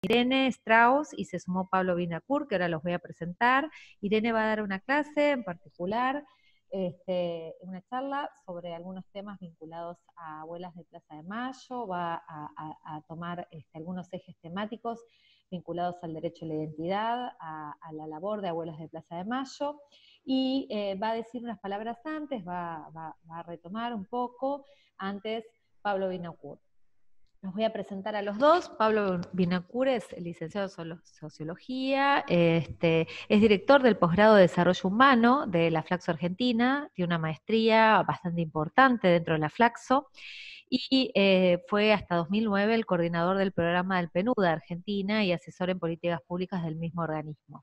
Irene Strauss y se sumó Pablo Binacur, que ahora los voy a presentar. Irene va a dar una clase en particular, una charla sobre algunos temas vinculados a Abuelas de Plaza de Mayo, va a tomar algunos ejes temáticos vinculados al derecho a la identidad, a la labor de Abuelas de Plaza de Mayo, y va a decir unas palabras antes, va a retomar un poco antes Pablo Binacur. Los voy a presentar a los dos. Pablo Binacur es licenciado en Sociología, es director del posgrado de Desarrollo Humano de la Flaxo Argentina, tiene una maestría bastante importante dentro de la Flaxo, y fue hasta 2009 el coordinador del programa del PNUD de Argentina y asesor en políticas públicas del mismo organismo.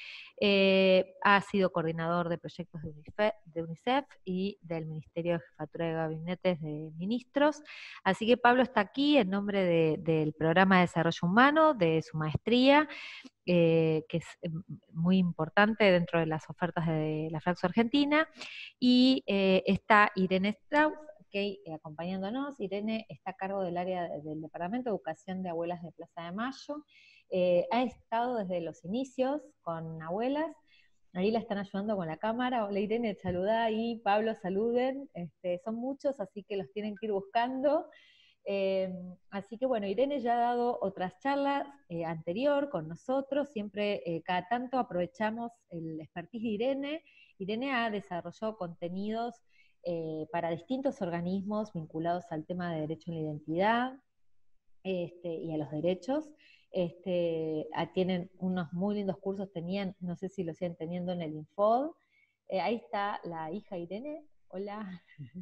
Ha sido coordinador de proyectos de UNICEF y del Ministerio de Jefatura de Gabinetes de Ministros. Así que Pablo está aquí en nombre del Programa de Desarrollo Humano, de su maestría, que es muy importante dentro de las ofertas de la Flaxo Argentina, y está Irene Strauss, acompañándonos. Irene está a cargo del área del Departamento de Educación de Abuelas de Plaza de Mayo. Ha estado desde los inicios con abuelas, ahí la están ayudando con la cámara. Hola Irene, saludá ahí, Pablo, saluden, son muchos, así que los tienen que ir buscando. Así que bueno, Irene ya ha dado otras charlas anterior con nosotros, siempre cada tanto aprovechamos el expertise de Irene. Irene ha desarrollado contenidos para distintos organismos vinculados al tema de derecho a la identidad y a los derechos. Tienen unos muy lindos cursos, tenían, no sé si lo siguen teniendo en el Infod. Ahí está la hija Irene, hola,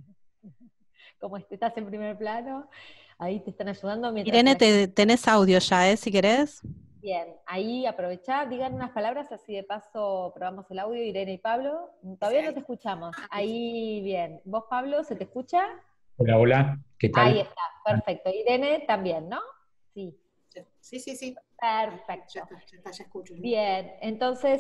¿cómo estás en primer plano? Ahí te están ayudando. Irene, tenés audio ya, si querés. Bien, ahí aprovechá, digan unas palabras, así de paso probamos el audio, Irene y Pablo. Todavía no te escuchamos. Ahí, bien. ¿Vos, Pablo, se te escucha? Hola, hola, ¿qué tal? Ahí está, perfecto. Irene también, ¿no? Sí. Sí. Perfecto. Ya escucho. Bien, entonces,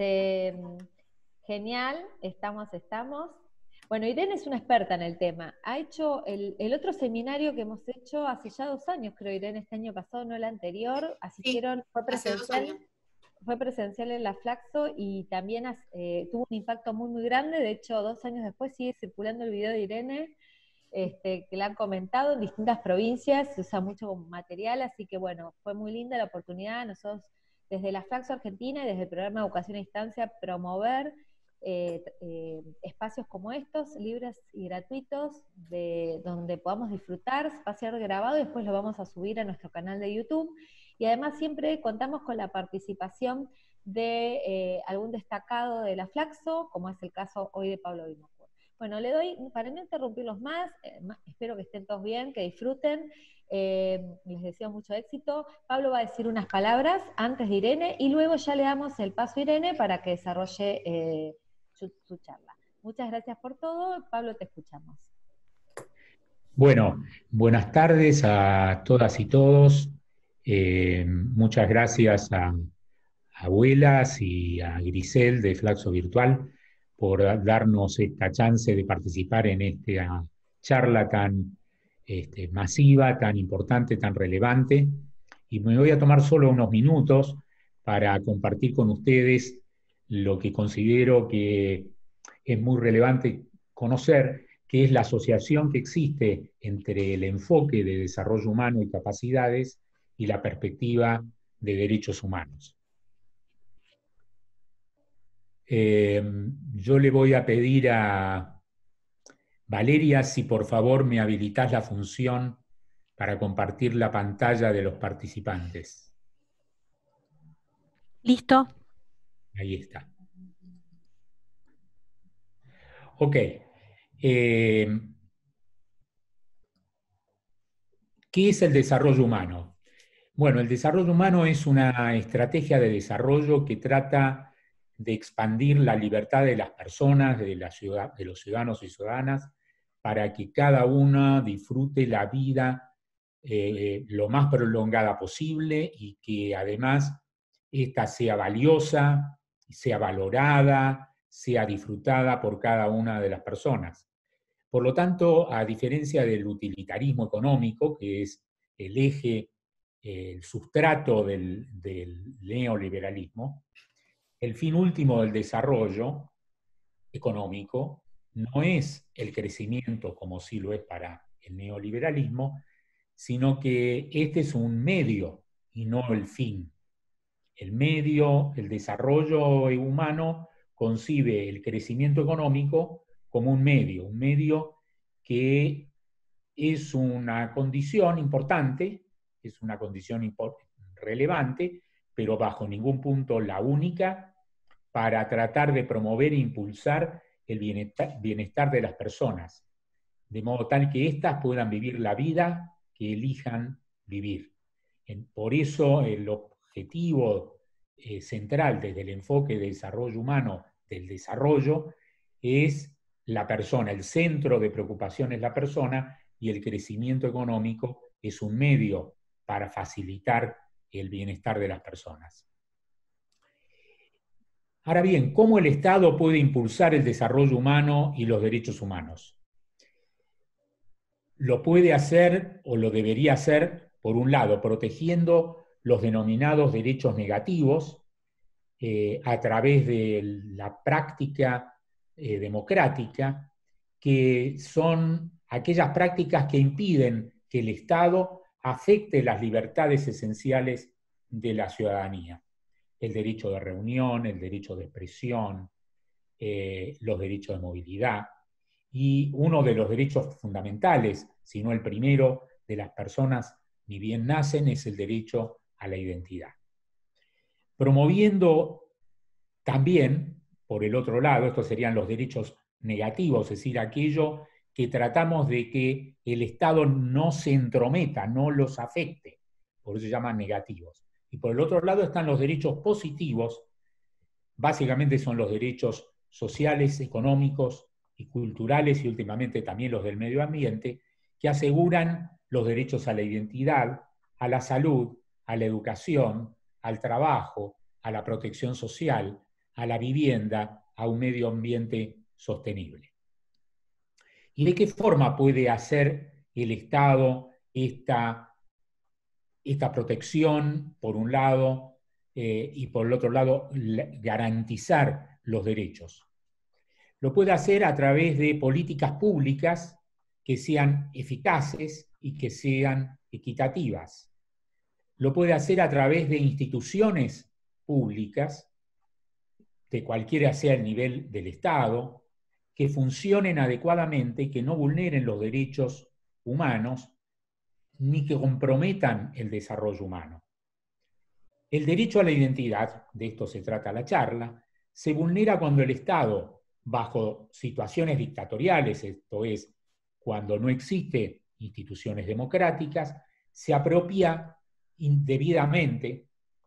genial, estamos. Bueno, Irene es una experta en el tema. Ha hecho el otro seminario que hemos hecho hace ya 2 años, creo, Irene, este año pasado, no el anterior. Asistieron, fue presencial en la Flaxo y también tuvo un impacto muy, muy grande. De hecho, 2 años después sigue circulando el video de Irene, que la han comentado en distintas provincias, se usa mucho como material, así que bueno, fue muy linda la oportunidad. Nosotros desde la Flaxo Argentina y desde el programa de Educación a Distancia promover espacios como estos, libres y gratuitos, donde podamos disfrutar, va a ser grabado y después lo vamos a subir a nuestro canal de YouTube, y además siempre contamos con la participación de algún destacado de la Flaxo, como es el caso hoy de Pablo Binacur. Bueno, le doy, para no interrumpirlos más, espero que estén todos bien, que disfruten, les deseo mucho éxito. Pablo va a decir unas palabras antes de Irene, y luego ya le damos el paso a Irene para que desarrolle su charla. Muchas gracias por todo. Pablo, te escuchamos. Bueno, buenas tardes a todas y todos. Muchas gracias a Abuelas y a Grisel de Flaxo Virtual por darnos esta chance de participar en esta charla tan masiva, tan importante, tan relevante. Y me voy a tomar solo unos minutos para compartir con ustedes lo que considero que es muy relevante conocer, que es la asociación que existe entre el enfoque de desarrollo humano y capacidades y la perspectiva de derechos humanos. Yo le voy a pedir a Valeria si por favor me habilitas la función para compartir la pantalla de los participantes. Listo. Ahí está. Ok. ¿Qué es el desarrollo humano? Bueno, el desarrollo humano es una estrategia de desarrollo que trata de expandir la libertad de las personas, de los ciudadanos y ciudadanas, para que cada una disfrute la vida lo más prolongada posible y que además ésta sea valiosa, sea valorada, sea disfrutada por cada una de las personas. Por lo tanto, a diferencia del utilitarismo económico, que es el eje el sustrato del neoliberalismo, el fin último del desarrollo económico no es el crecimiento como sí lo es para el neoliberalismo, sino que este es un medio y no el fin. El medio, el desarrollo humano concibe el crecimiento económico como un medio que es una condición importante, es una condición relevante, pero bajo ningún punto la única para tratar de promover e impulsar el bienestar de las personas, de modo tal que éstas puedan vivir la vida que elijan vivir. Por eso el objetivo central desde el enfoque de desarrollo humano del desarrollo es la persona, el centro de preocupación es la persona y el crecimiento económico es un medio para facilitar el bienestar de las personas. Ahora bien, ¿cómo el Estado puede impulsar el desarrollo humano y los derechos humanos? Lo puede hacer o lo debería hacer, por un lado, protegiendo los denominados derechos negativos a través de la práctica democrática, que son aquellas prácticas que impiden que el Estado afecte las libertades esenciales de la ciudadanía. El derecho de reunión, el derecho de expresión, los derechos de movilidad, y uno de los derechos fundamentales, si no el primero, de las personas ni bien nacen, es el derecho a la identidad. Promoviendo también, por el otro lado, estos serían los derechos negativos, es decir, aquello que tratamos de que el Estado no se entrometa, no los afecte, por eso se llaman negativos. Y por el otro lado están los derechos positivos, básicamente son los derechos sociales, económicos y culturales, y últimamente también los del medio ambiente, que aseguran los derechos a la identidad, a la salud, a la educación, al trabajo, a la protección social, a la vivienda, a un medio ambiente sostenible. ¿Y de qué forma puede hacer el Estado esta protección, por un lado, y por el otro lado, garantizar los derechos? Lo puede hacer a través de políticas públicas que sean eficaces y que sean equitativas. Lo puede hacer a través de instituciones públicas, de cualquiera sea el nivel del Estado, que funcionen adecuadamente y que no vulneren los derechos humanos ni que comprometan el desarrollo humano. El derecho a la identidad, de esto se trata la charla, se vulnera cuando el Estado, bajo situaciones dictatoriales, esto es, cuando no existen instituciones democráticas, se apropia indebidamente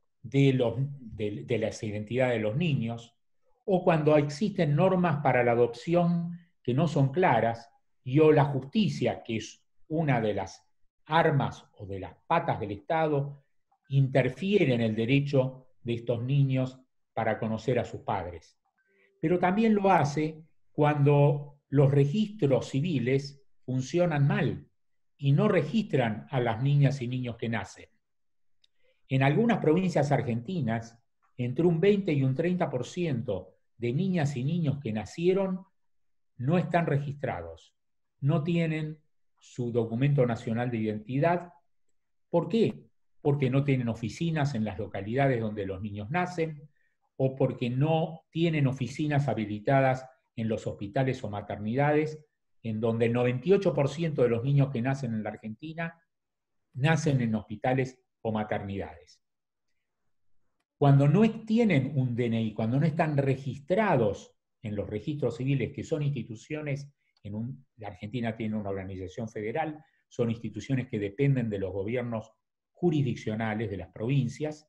de las identidades de los niños, o cuando existen normas para la adopción que no son claras, y o la justicia, que es una de las armas o de las patas del Estado, interfiere en el derecho de estos niños para conocer a sus padres. Pero también lo hace cuando los registros civiles funcionan mal y no registran a las niñas y niños que nacen. En algunas provincias argentinas, entre un 20 y un 30% de niñas y niños que nacieron no están registrados, no tienen su documento nacional de identidad. ¿Por qué? Porque no tienen oficinas en las localidades donde los niños nacen, o porque no tienen oficinas habilitadas en los hospitales o maternidades, en donde el 98% de los niños que nacen en la Argentina nacen en hospitales o maternidades. Cuando no tienen un DNI, cuando no están registrados en los registros civiles, que son instituciones, la Argentina tiene una organización federal, son instituciones que dependen de los gobiernos jurisdiccionales de las provincias,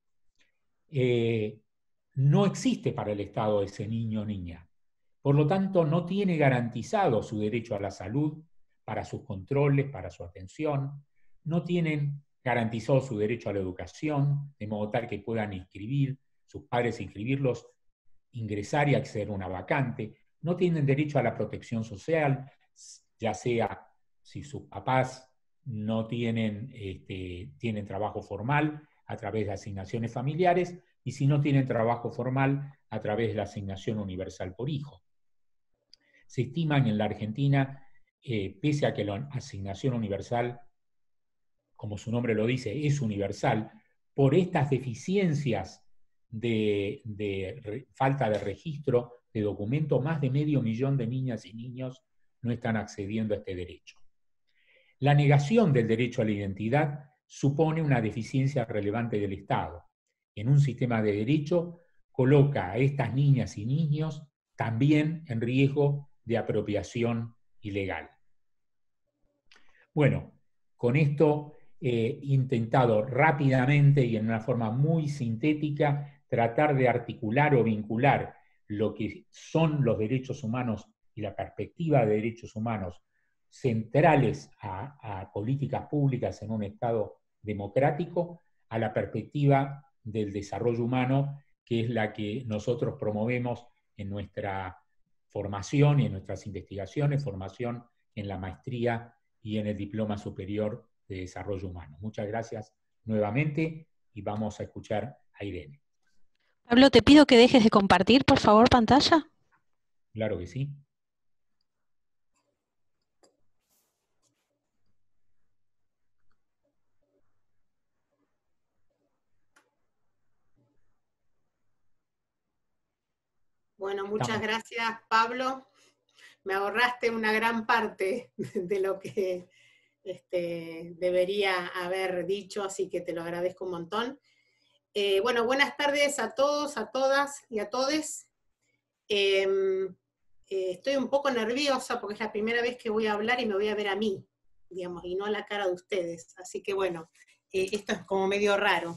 no existe para el Estado ese niño o niña. Por lo tanto, no tiene garantizado su derecho a la salud, para sus controles, para su atención, no tienen garantizado su derecho a la educación, de modo tal que puedan inscribir, sus padres inscribirlos, ingresar y acceder a una vacante, no tienen derecho a la protección social, ya sea si sus papás no tienen, tienen trabajo formal a través de asignaciones familiares, y si no tienen trabajo formal, a través de la asignación universal por hijo. Se estima que en la Argentina, pese a que la asignación universal, como su nombre lo dice, es universal, por estas deficiencias de falta de registro de documento, más de 500.000 de niñas y niños no están accediendo a este derecho. La negación del derecho a la identidad supone una deficiencia relevante del Estado. En un sistema de derecho, coloca a estas niñas y niños también en riesgo de apropiación ilegal. Bueno, con esto he intentado rápidamente y en una forma muy sintética tratar de articular o vincular lo que son los derechos humanos y la perspectiva de derechos humanos centrales a políticas públicas en un Estado democrático, a la perspectiva del desarrollo humano, que es la que nosotros promovemos en nuestra formación y en nuestras investigaciones, formación en la maestría y en el Diploma Superior de Desarrollo Humano. Muchas gracias nuevamente y vamos a escuchar a Irene. Pablo, te pido que dejes de compartir, por favor, pantalla. Claro que sí. Bueno, muchas gracias, Pablo. Me ahorraste una gran parte de lo que debería haber dicho, así que te lo agradezco un montón. Bueno, buenas tardes a todos, a todas y a todes. Estoy un poco nerviosa porque es la primera vez que voy a hablar y me voy a ver a mí, digamos, y no a la cara de ustedes. Así que bueno, esto es como medio raro.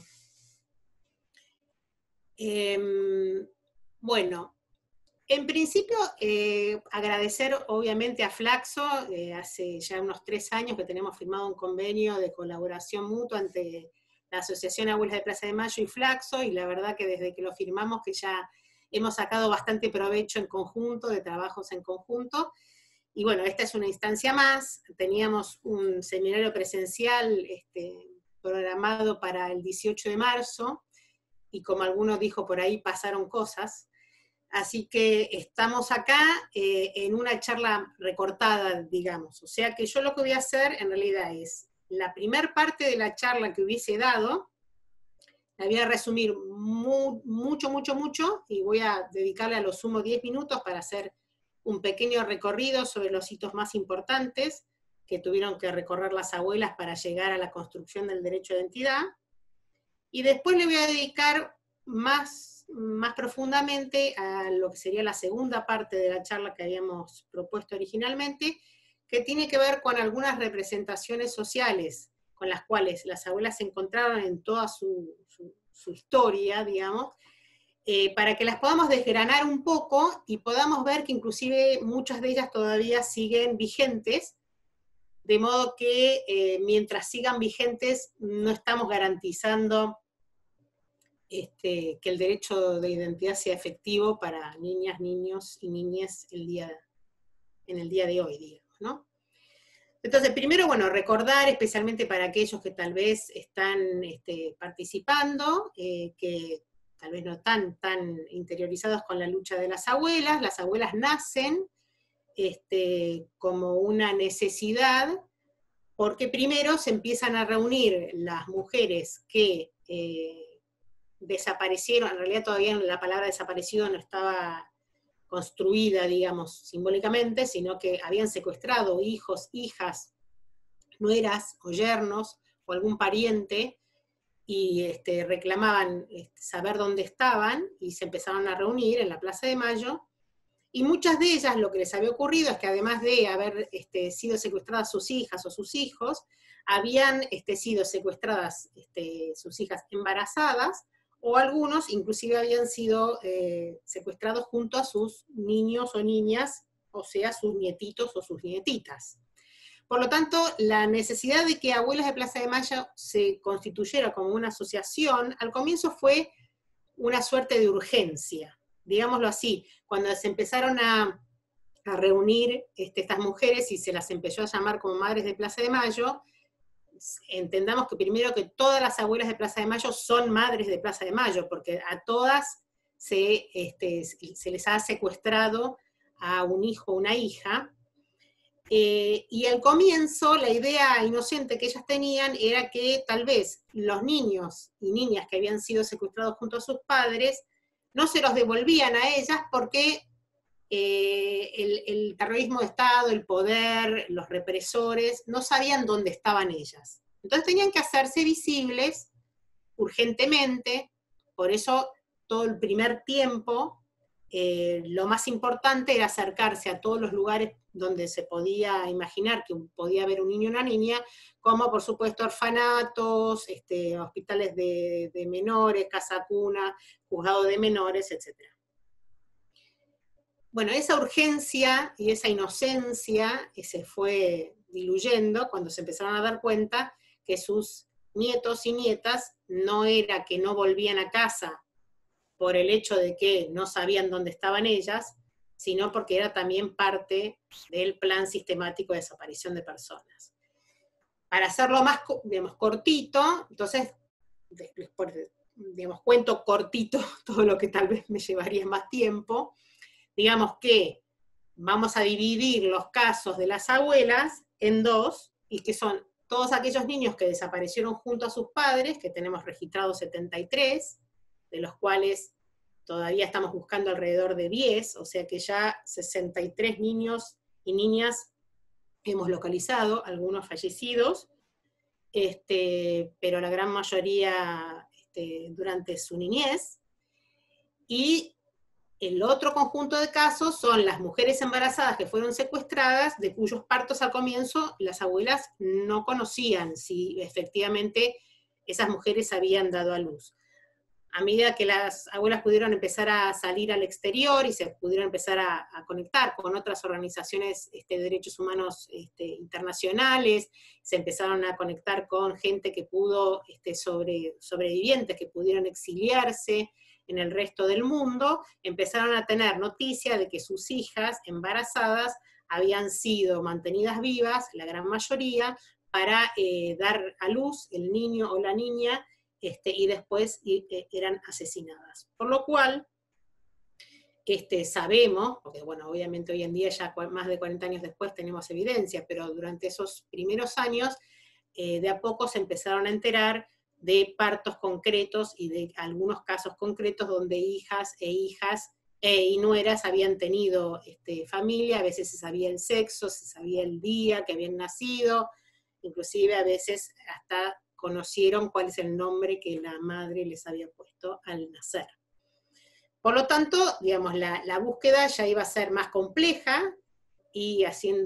Bueno, en principio, agradecer obviamente a Flaxo, hace ya unos 3 años que tenemos firmado un convenio de colaboración mutua entre la Asociación Abuelas de Plaza de Mayo y Flaxo, y la verdad que desde que lo firmamos que ya hemos sacado bastante provecho en conjunto, de trabajos en conjunto, y bueno, esta es una instancia más. Teníamos un seminario presencial programado para el 18 de marzo, y como alguno dijo por ahí, pasaron cosas. Así que estamos acá en una charla recortada, digamos. O sea que yo lo que voy a hacer en realidad es, la primer parte de la charla que hubiese dado, la voy a resumir mucho, y voy a dedicarle a lo sumo 10 minutos para hacer un pequeño recorrido sobre los hitos más importantes que tuvieron que recorrer las abuelas para llegar a la construcción del derecho de identidad. Y después le voy a dedicar más profundamente a lo que sería la segunda parte de la charla que habíamos propuesto originalmente, que tiene que ver con algunas representaciones sociales con las cuales las abuelas se encontraron en toda su historia, digamos, para que las podamos desgranar un poco y podamos ver que inclusive muchas de ellas todavía siguen vigentes, de modo que mientras sigan vigentes no estamos garantizando que el derecho de identidad sea efectivo para niñas, niños y niñas en el día de hoy, digamos, ¿no? Entonces, primero, bueno, recordar, especialmente para aquellos que tal vez están participando, que tal vez no están tan interiorizados con la lucha de las abuelas nacen como una necesidad, porque primero se empiezan a reunir las mujeres que desaparecieron. En realidad todavía la palabra desaparecido no estaba construida, digamos, simbólicamente, sino que habían secuestrado hijos, hijas, nueras o yernos, o algún pariente, y reclamaban saber dónde estaban, y se empezaron a reunir en la Plaza de Mayo, y muchas de ellas lo que les había ocurrido es que además de haber sido secuestradas sus hijas o sus hijos, habían sido secuestradas sus hijas embarazadas, o algunos inclusive habían sido secuestrados junto a sus niños o niñas, o sea, sus nietitos o sus nietitas. Por lo tanto, la necesidad de que Abuelas de Plaza de Mayo se constituyera como una asociación, al comienzo fue una suerte de urgencia, digámoslo así. Cuando se empezaron a reunir estas mujeres y se las empezó a llamar como Madres de Plaza de Mayo, entendamos que primero que todas las abuelas de Plaza de Mayo son madres de Plaza de Mayo, porque a todas se les ha secuestrado a un hijo o una hija. Y al comienzo, la idea inocente que ellas tenían era que tal vez los niños y niñas que habían sido secuestrados junto a sus padres no se los devolvían a ellas porque el terrorismo de Estado, el poder, los represores, no sabían dónde estaban ellas. Entonces tenían que hacerse visibles urgentemente, por eso todo el primer tiempo, lo más importante era acercarse a todos los lugares donde se podía imaginar que podía haber un niño o una niña, como por supuesto orfanatos, hospitales de menores, casa cuna, juzgado de menores, etc. Bueno, esa urgencia y esa inocencia se fue diluyendo cuando se empezaron a dar cuenta que sus nietos y nietas no era que no volvían a casa por el hecho de que no sabían dónde estaban ellas, sino porque era también parte del plan sistemático de desaparición de personas. Para hacerlo más, digamos, cortito, entonces, digamos, cuento cortito todo lo que tal vez me llevaría más tiempo. Digamos que vamos a dividir los casos de las abuelas en dos, y que son todos aquellos niños que desaparecieron junto a sus padres, que tenemos registrados 73, de los cuales todavía estamos buscando alrededor de 10, o sea que ya 63 niños y niñas hemos localizado, algunos fallecidos, pero la gran mayoría durante su niñez. Y el otro conjunto de casos son las mujeres embarazadas que fueron secuestradas, de cuyos partos al comienzo las abuelas no conocían si efectivamente esas mujeres habían dado a luz. A medida que las abuelas pudieron empezar a salir al exterior y se pudieron empezar a conectar con otras organizaciones de derechos humanos internacionales, se empezaron a conectar con gente que pudo, sobrevivientes que pudieron exiliarse en el resto del mundo, empezaron a tener noticia de que sus hijas embarazadas habían sido mantenidas vivas, la gran mayoría, para dar a luz el niño o la niña, y después eran asesinadas. Por lo cual, sabemos, porque bueno, obviamente hoy en día ya más de 40 años después tenemos evidencia, pero durante esos primeros años, de a poco se empezaron a enterar de partos concretos y de algunos casos concretos donde hijas y nueras habían tenido familia, a veces se sabía el sexo, se sabía el día que habían nacido, inclusive a veces hasta conocieron cuál es el nombre que la madre les había puesto al nacer. Por lo tanto, digamos, la búsqueda ya iba a ser más compleja y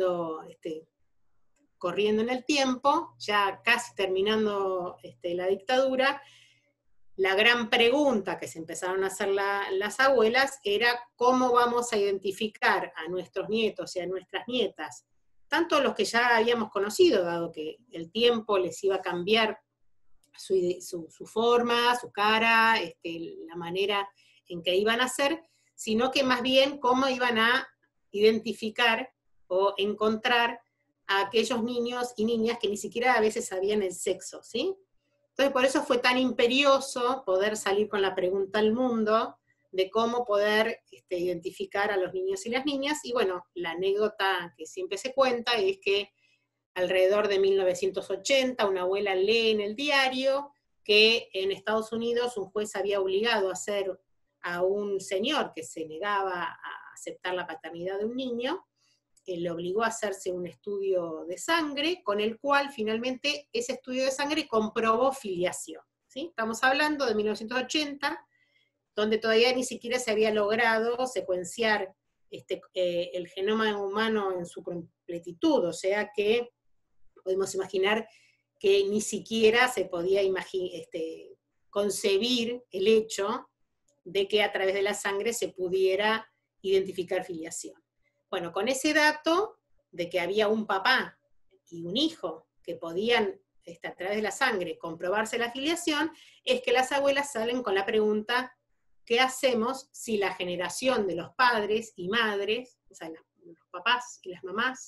corriendo en el tiempo, ya casi terminando la dictadura, la gran pregunta que se empezaron a hacer las abuelas era cómo vamos a identificar a nuestros nietos y a nuestras nietas, tanto los que ya habíamos conocido, dado que el tiempo les iba a cambiar su forma, su cara, la manera en que iban a ser, sino que más bien cómo iban a identificar o encontrar a aquellos niños y niñas que ni siquiera a veces sabían el sexo, ¿sí? Entonces por eso fue tan imperioso poder salir con la pregunta al mundo de cómo poder identificar a los niños y las niñas, y bueno, la anécdota que siempre se cuenta es que alrededor de 1980, una abuela lee en el diario que en Estados Unidos un juez había obligado a hacer a un señor que se negaba a aceptar la paternidad de un niño, le obligó a hacerse un estudio de sangre, con el cual finalmente ese estudio de sangre comprobó filiación, ¿sí? Estamos hablando de 1980, donde todavía ni siquiera se había logrado secuenciar el genoma humano en su completitud, o sea que podemos imaginar que ni siquiera se podía concebir el hecho de que a través de la sangre se pudiera identificar filiación. Bueno, con ese dato de que había un papá y un hijo que podían, a través de la sangre, comprobarse la filiación, es que las abuelas salen con la pregunta, ¿qué hacemos si la generación de los padres y madres, o sea, los papás y las mamás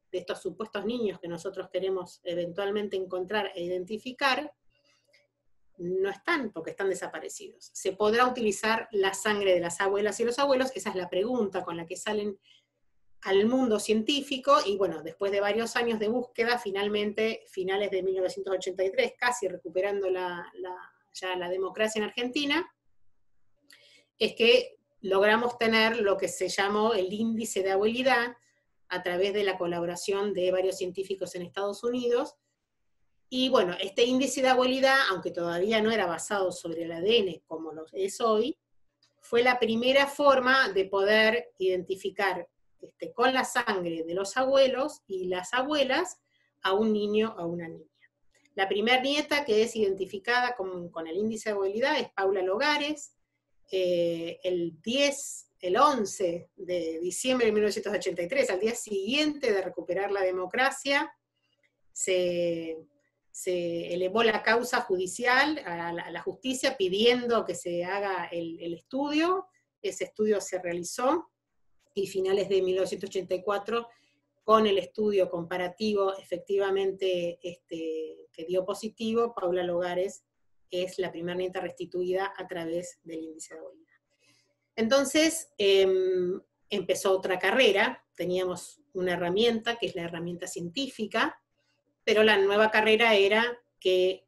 de estos supuestos niños que nosotros queremos eventualmente encontrar e identificar, no están, porque están desaparecidos. ¿Se podrá utilizar la sangre de las abuelas y los abuelos? Esa es la pregunta con la que salen al mundo científico, y bueno, después de varios años de búsqueda, finalmente, finales de 1983, casi recuperando ya la democracia en Argentina, es que logramos tener lo que se llamó el índice de abuelidad, a través de la colaboración de varios científicos en Estados Unidos. Y bueno, este índice de abuelidad, aunque todavía no era basado sobre el ADN como lo es hoy, fue la primera forma de poder identificar con la sangre de los abuelos y las abuelas a un niño o a una niña. La primera nieta que es identificada con el índice de abuelidad es Paula Logares. El 11 de diciembre de 1983, al día siguiente de recuperar la democracia, se elevó la causa judicial a la justicia pidiendo que se haga el estudio. Ese estudio se realizó, y finales de 1984, con el estudio comparativo efectivamente que dio positivo, Paula Logares es la primera nieta restituida a través del índice de abuelidad. Entonces, empezó otra carrera, teníamos una herramienta, que es la herramienta científica, pero la nueva carrera era que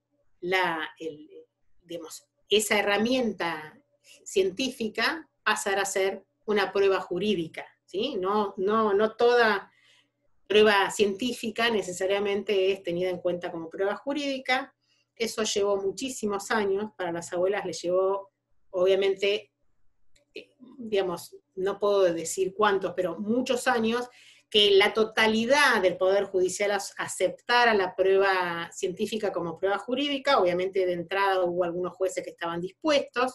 esa herramienta científica pasara a ser una prueba jurídica, ¿sí? No toda prueba científica necesariamente es tenida en cuenta como prueba jurídica. Eso llevó muchísimos años, para las abuelas les llevó, obviamente, digamos, no puedo decir cuántos, pero muchos años, que la totalidad del Poder Judicial aceptara la prueba científica como prueba jurídica. Obviamente de entrada hubo algunos jueces que estaban dispuestos,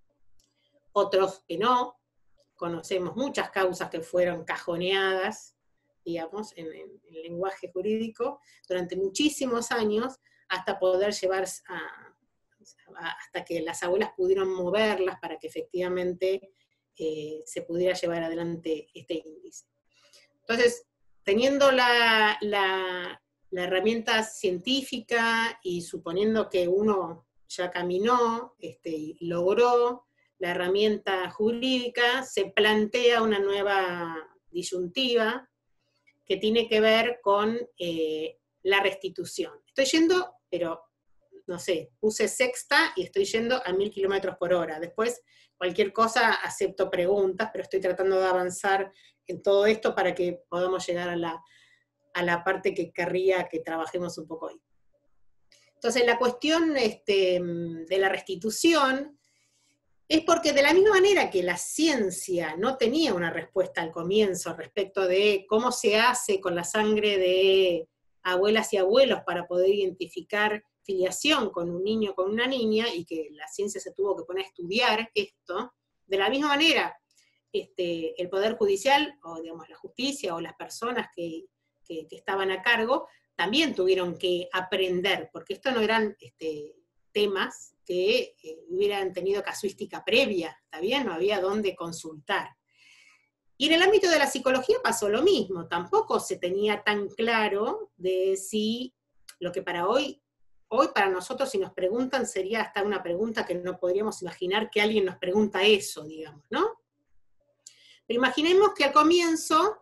otros que no. Conocemos muchas causas que fueron cajoneadas, digamos, en el lenguaje jurídico, durante muchísimos años, hasta poder llevar hasta que las abuelas pudieron moverlas para que efectivamente se pudiera llevar adelante este índice. Entonces, teniendo la herramienta científica y suponiendo que uno ya caminó y logró la herramienta jurídica, se plantea una nueva disyuntiva que tiene que ver con la restitución. Estoy yendo, pero no sé, puse sexta y estoy yendo a 1000 km/h. Después, cualquier cosa, acepto preguntas, pero estoy tratando de avanzar en todo esto para que podamos llegar a la parte que querría que trabajemos un poco hoy. Entonces, la cuestión de la restitución es porque, de la misma manera que la ciencia no tenía una respuesta al comienzo respecto de cómo se hace con la sangre de abuelas y abuelos para poder identificar filiación con un niño o con una niña, y que la ciencia se tuvo que poner a estudiar esto, de la misma manera el Poder Judicial, o digamos la justicia, o las personas que estaban a cargo, también tuvieron que aprender, porque esto no eran temas que hubieran tenido casuística previa, ¿está bien? No había dónde consultar. Y en el ámbito de la psicología pasó lo mismo, tampoco se tenía tan claro de si lo que hoy para nosotros, si nos preguntan, sería hasta una pregunta que no podríamos imaginar que alguien nos pregunta eso, digamos, ¿no? Pero imaginemos que al comienzo,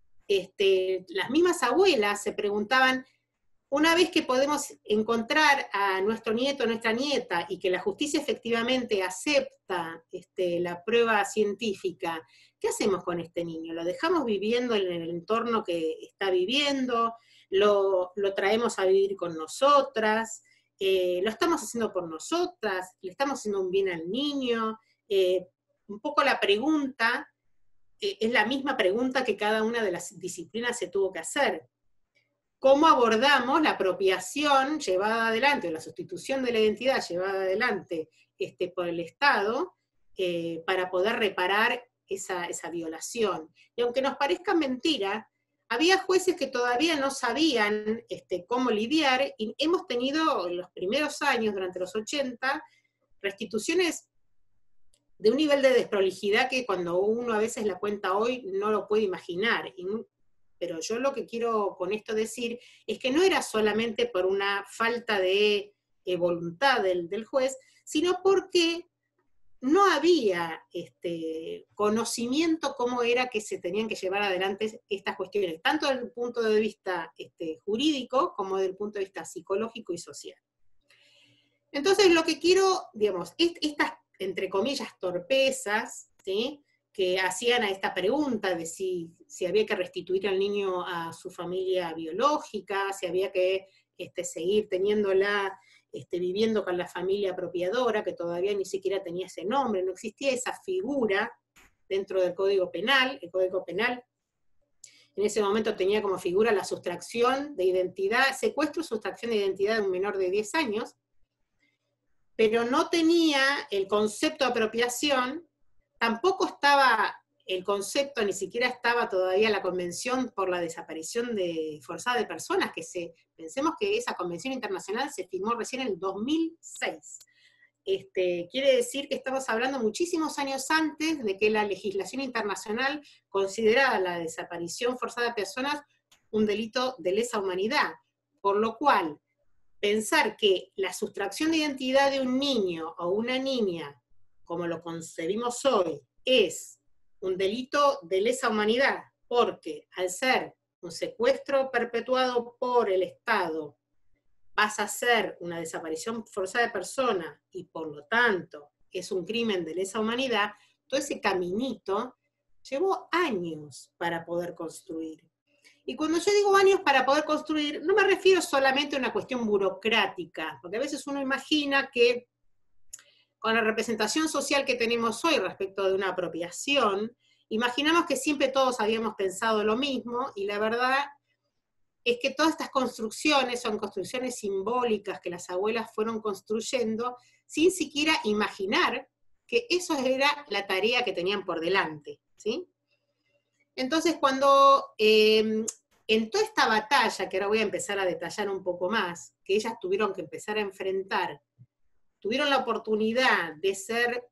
las mismas abuelas se preguntaban, una vez que podemos encontrar a nuestro nieto o nuestra nieta, y que la justicia efectivamente acepta la prueba científica, ¿qué hacemos con este niño? ¿Lo dejamos viviendo en el entorno que está viviendo? ¿Lo traemos a vivir con nosotras? ¿Lo estamos haciendo por nosotras? ¿Le estamos haciendo un bien al niño? Un poco la pregunta es la misma pregunta que cada una de las disciplinas se tuvo que hacer. ¿Cómo abordamos la apropiación llevada adelante, o la sustitución de la identidad llevada adelante por el Estado, para poder reparar esa violación? Y aunque nos parezca mentira, había jueces que todavía no sabían cómo lidiar, y hemos tenido en los primeros años, durante los 80, restituciones de un nivel de desprolijidad que cuando uno a veces la cuenta hoy no lo puede imaginar. Y pero yo lo que quiero con esto decir es que no era solamente por una falta de voluntad del juez, sino porque no había conocimiento cómo era que se tenían que llevar adelante estas cuestiones, tanto desde el punto de vista jurídico como desde el punto de vista psicológico y social. Entonces lo que quiero, digamos, estas, entre comillas, torpezas, ¿sí?, que hacían a esta pregunta de si había que restituir al niño a su familia biológica, si había que seguir teniéndola, viviendo con la familia apropiadora, que todavía ni siquiera tenía ese nombre, no existía esa figura dentro del Código Penal. El Código Penal en ese momento tenía como figura la sustracción de identidad, secuestro y sustracción de identidad de un menor de 10 años, pero no tenía el concepto de apropiación. Tampoco estaba el concepto, ni siquiera estaba todavía la Convención por la Desaparición Forzada de Personas, pensemos que esa Convención Internacional se firmó recién en el 2006. Quiere decir que estamos hablando muchísimos años antes de que la legislación internacional considerara la desaparición forzada de personas un delito de lesa humanidad, por lo cual pensar que la sustracción de identidad de un niño o una niña, como lo concebimos hoy, es un delito de lesa humanidad, porque al ser un secuestro perpetuado por el Estado, pasa a ser una desaparición forzada de persona, y por lo tanto es un crimen de lesa humanidad, todo ese caminito llevó años para poder construir. Y cuando yo digo años para poder construir, no me refiero solamente a una cuestión burocrática, porque a veces uno imagina que con la representación social que tenemos hoy respecto de una apropiación, imaginamos que siempre todos habíamos pensado lo mismo, y la verdad es que todas estas construcciones son construcciones simbólicas que las abuelas fueron construyendo sin siquiera imaginar que eso era la tarea que tenían por delante, ¿sí? Entonces cuando en toda esta batalla, que ahora voy a empezar a detallar un poco más, que ellas tuvieron que empezar a enfrentar, tuvieron la oportunidad de ser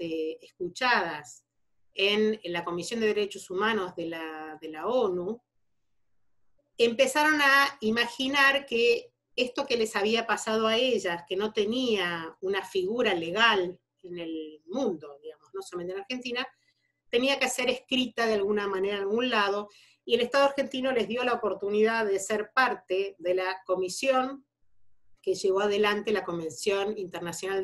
escuchadas en la Comisión de Derechos Humanos de la ONU, empezaron a imaginar que esto que les había pasado a ellas, que no tenía una figura legal en el mundo, digamos, no solamente en Argentina, tenía que ser escrita de alguna manera en algún lado, y el Estado argentino les dio la oportunidad de ser parte de la comisión que llevó adelante la Convención Internacional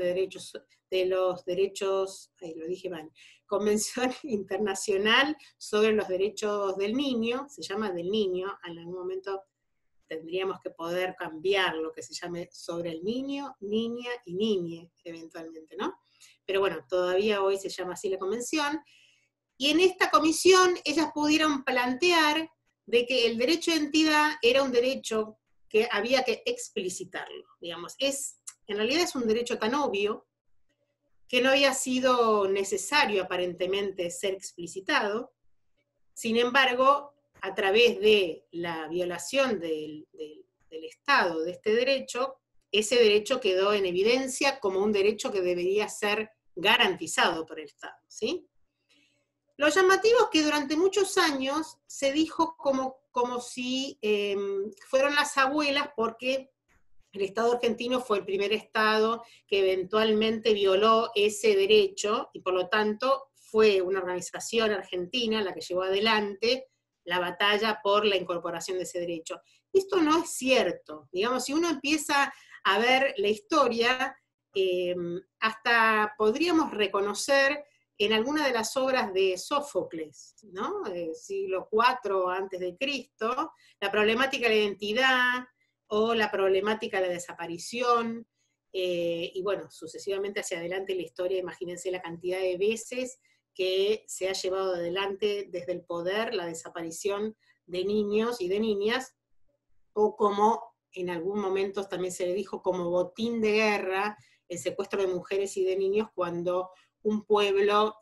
Convención Internacional sobre los Derechos del Niño, se llama del niño, en algún momento tendríamos que poder cambiar lo que se llame sobre el niño, niña y niñe, eventualmente, ¿no? Pero bueno, todavía hoy se llama así la convención, y en esta comisión ellas pudieron plantear de que el derecho de identidad era un derecho que había que explicitarlo, digamos. En realidad es un derecho tan obvio que no había sido necesario aparentemente ser explicitado. Sin embargo, a través de la violación del Estado de este derecho, ese derecho quedó en evidencia como un derecho que debería ser garantizado por el Estado, ¿sí? Lo llamativo es que durante muchos años se dijo como si fueron las abuelas, porque el Estado argentino fue el primer Estado que eventualmente violó ese derecho, y por lo tanto fue una organización argentina la que llevó adelante la batalla por la incorporación de ese derecho. Esto no es cierto. Digamos, si uno empieza a ver la historia, hasta podríamos reconocer en alguna de las obras de Sófocles, ¿no? Siglo IV a.C., la problemática de la identidad, o la problemática de la desaparición, y bueno, sucesivamente hacia adelante en la historia, imagínense la cantidad de veces que se ha llevado adelante desde el poder la desaparición de niños y de niñas, o como en algún momento también se le dijo como botín de guerra, el secuestro de mujeres y de niños cuando un pueblo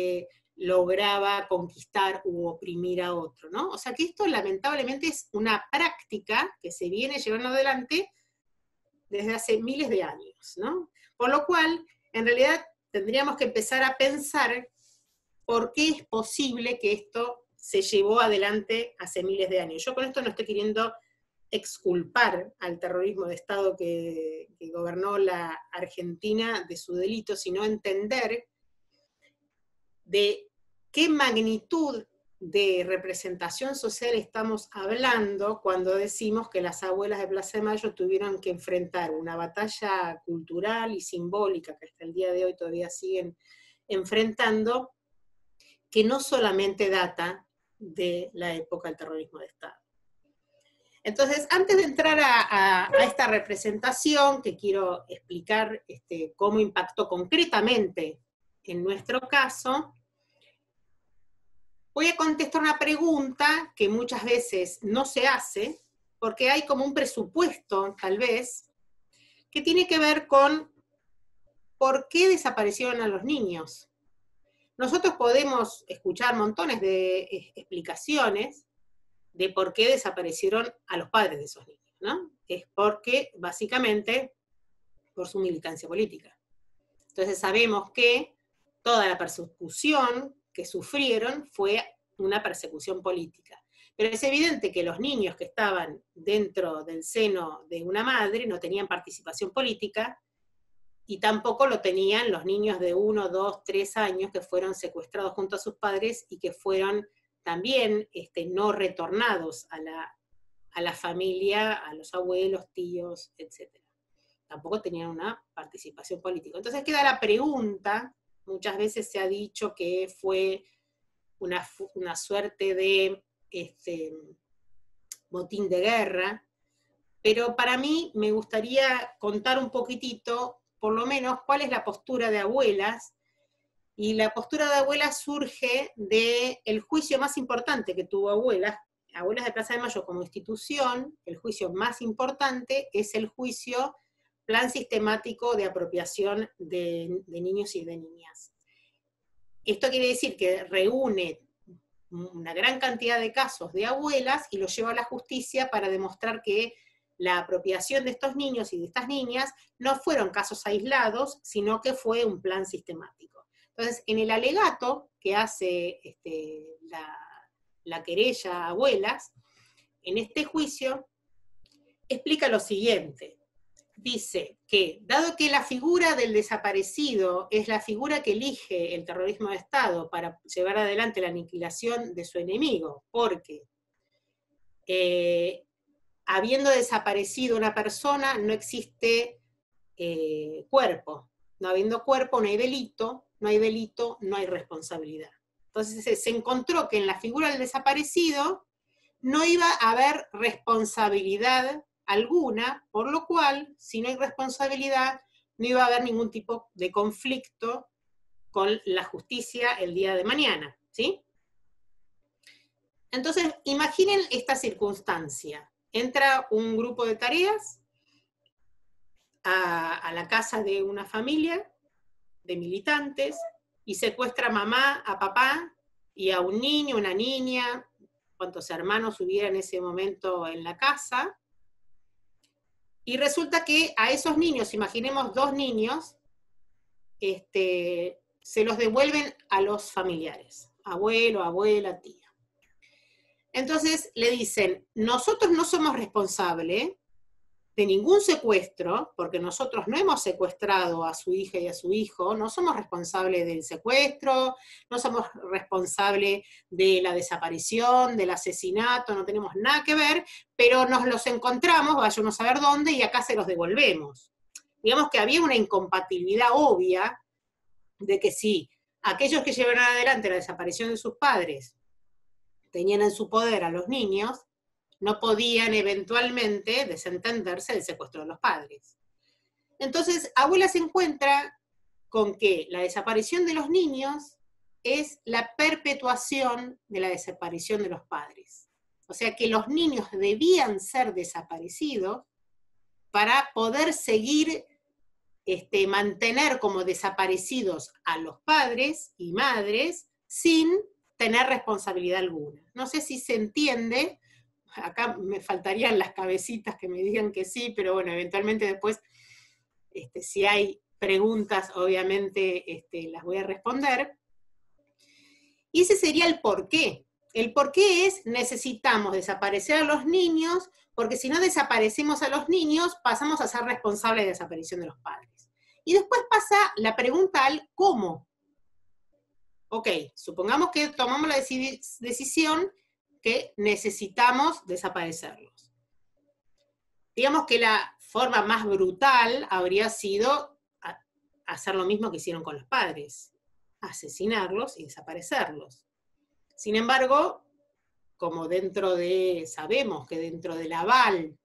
lograba conquistar u oprimir a otro, ¿no? O sea que esto lamentablemente es una práctica que se viene llevando adelante desde hace miles de años, ¿no? Por lo cual, en realidad, tendríamos que empezar a pensar por qué es posible que esto se llevó adelante hace miles de años. Yo con esto no estoy queriendo exculpar al terrorismo de Estado que gobernó la Argentina de su delito, sino entender de qué magnitud de representación social estamos hablando cuando decimos que las abuelas de Plaza de Mayo tuvieron que enfrentar una batalla cultural y simbólica que hasta el día de hoy todavía siguen enfrentando, que no solamente data de la época del terrorismo de Estado. Entonces, antes de entrar a esta representación, que quiero explicar cómo impactó concretamente en nuestro caso, voy a contestar una pregunta que muchas veces no se hace, porque hay como un presupuesto, tal vez, que tiene que ver con por qué desaparecieron a los niños. Nosotros podemos escuchar montones de explicaciones de por qué desaparecieron a los padres de esos niños, ¿no? Es porque, básicamente, por su militancia política. Entonces sabemos que toda la persecución que sufrieron fue una persecución política. Pero es evidente que los niños que estaban dentro del seno de una madre no tenían participación política, y tampoco lo tenían los niños de 1, 2, 3 años que fueron secuestrados junto a sus padres y que fueron también no retornados a la familia, a los abuelos, tíos, etc. Tampoco tenían una participación política. Entonces queda la pregunta, muchas veces se ha dicho que fue una suerte de botín de guerra, pero para mí me gustaría contar un poquitito, por lo menos, cuál es la postura de abuelas. Y la postura de abuelas surge del juicio más importante que tuvo Abuelas de Plaza de Mayo como institución. El juicio más importante es el juicio Plan Sistemático de Apropiación de Niños y de Niñas. Esto quiere decir que reúne una gran cantidad de casos de abuelas y los lleva a la justicia para demostrar que la apropiación de estos niños y de estas niñas no fueron casos aislados, sino que fue un plan sistemático. Entonces, en el alegato que hace la querella a Abuelas, en este juicio, explica lo siguiente. Dice que, dado que la figura del desaparecido es la figura que elige el terrorismo de Estado para llevar adelante la aniquilación de su enemigo, porque habiendo desaparecido una persona, no existe cuerpo. No habiendo cuerpo, no hay delito, no hay delito, no hay responsabilidad. Entonces se encontró que en la figura del desaparecido no iba a haber responsabilidad alguna, por lo cual, si no hay responsabilidad, no iba a haber ningún tipo de conflicto con la justicia el día de mañana, ¿sí? Entonces, imaginen esta circunstancia. Entra un grupo de tareas a la casa de una familia de militantes y secuestra a mamá, a papá y a un niño, una niña, cuantos hermanos hubiera en ese momento en la casa. Y resulta que a esos niños, imaginemos 2 niños, se los devuelven a los familiares, abuelo, abuela, tía. Entonces le dicen, nosotros no somos responsables de ningún secuestro, porque nosotros no hemos secuestrado a su hija y a su hijo, no somos responsables del secuestro, no somos responsables de la desaparición, del asesinato, no tenemos nada que ver, pero nos los encontramos, vayamos a ver dónde, y acá se los devolvemos. Digamos que había una incompatibilidad obvia de que si aquellos que llevaron adelante la desaparición de sus padres tenían en su poder a los niños, no podían eventualmente desentenderse del secuestro de los padres. Entonces, Abuela se encuentra con que la desaparición de los niños es la perpetuación de la desaparición de los padres. O sea que los niños debían ser desaparecidos para poder seguir, mantener como desaparecidos a los padres y madres sin tener responsabilidad alguna. No sé si se entiende. Acá me faltarían las cabecitas que me digan que sí, pero bueno, eventualmente después, si hay preguntas, obviamente las voy a responder. Y ese sería el porqué. El por qué es, necesitamos desaparecer a los niños, porque si no desaparecemos a los niños, pasamos a ser responsables de la desaparición de los padres. Y después pasa la pregunta al cómo. Ok, supongamos que tomamos la decisión que necesitamos desaparecerlos. Digamos que la forma más brutal habría sido hacer lo mismo que hicieron con los padres, asesinarlos y desaparecerlos. Sin embargo, como sabemos que dentro del aval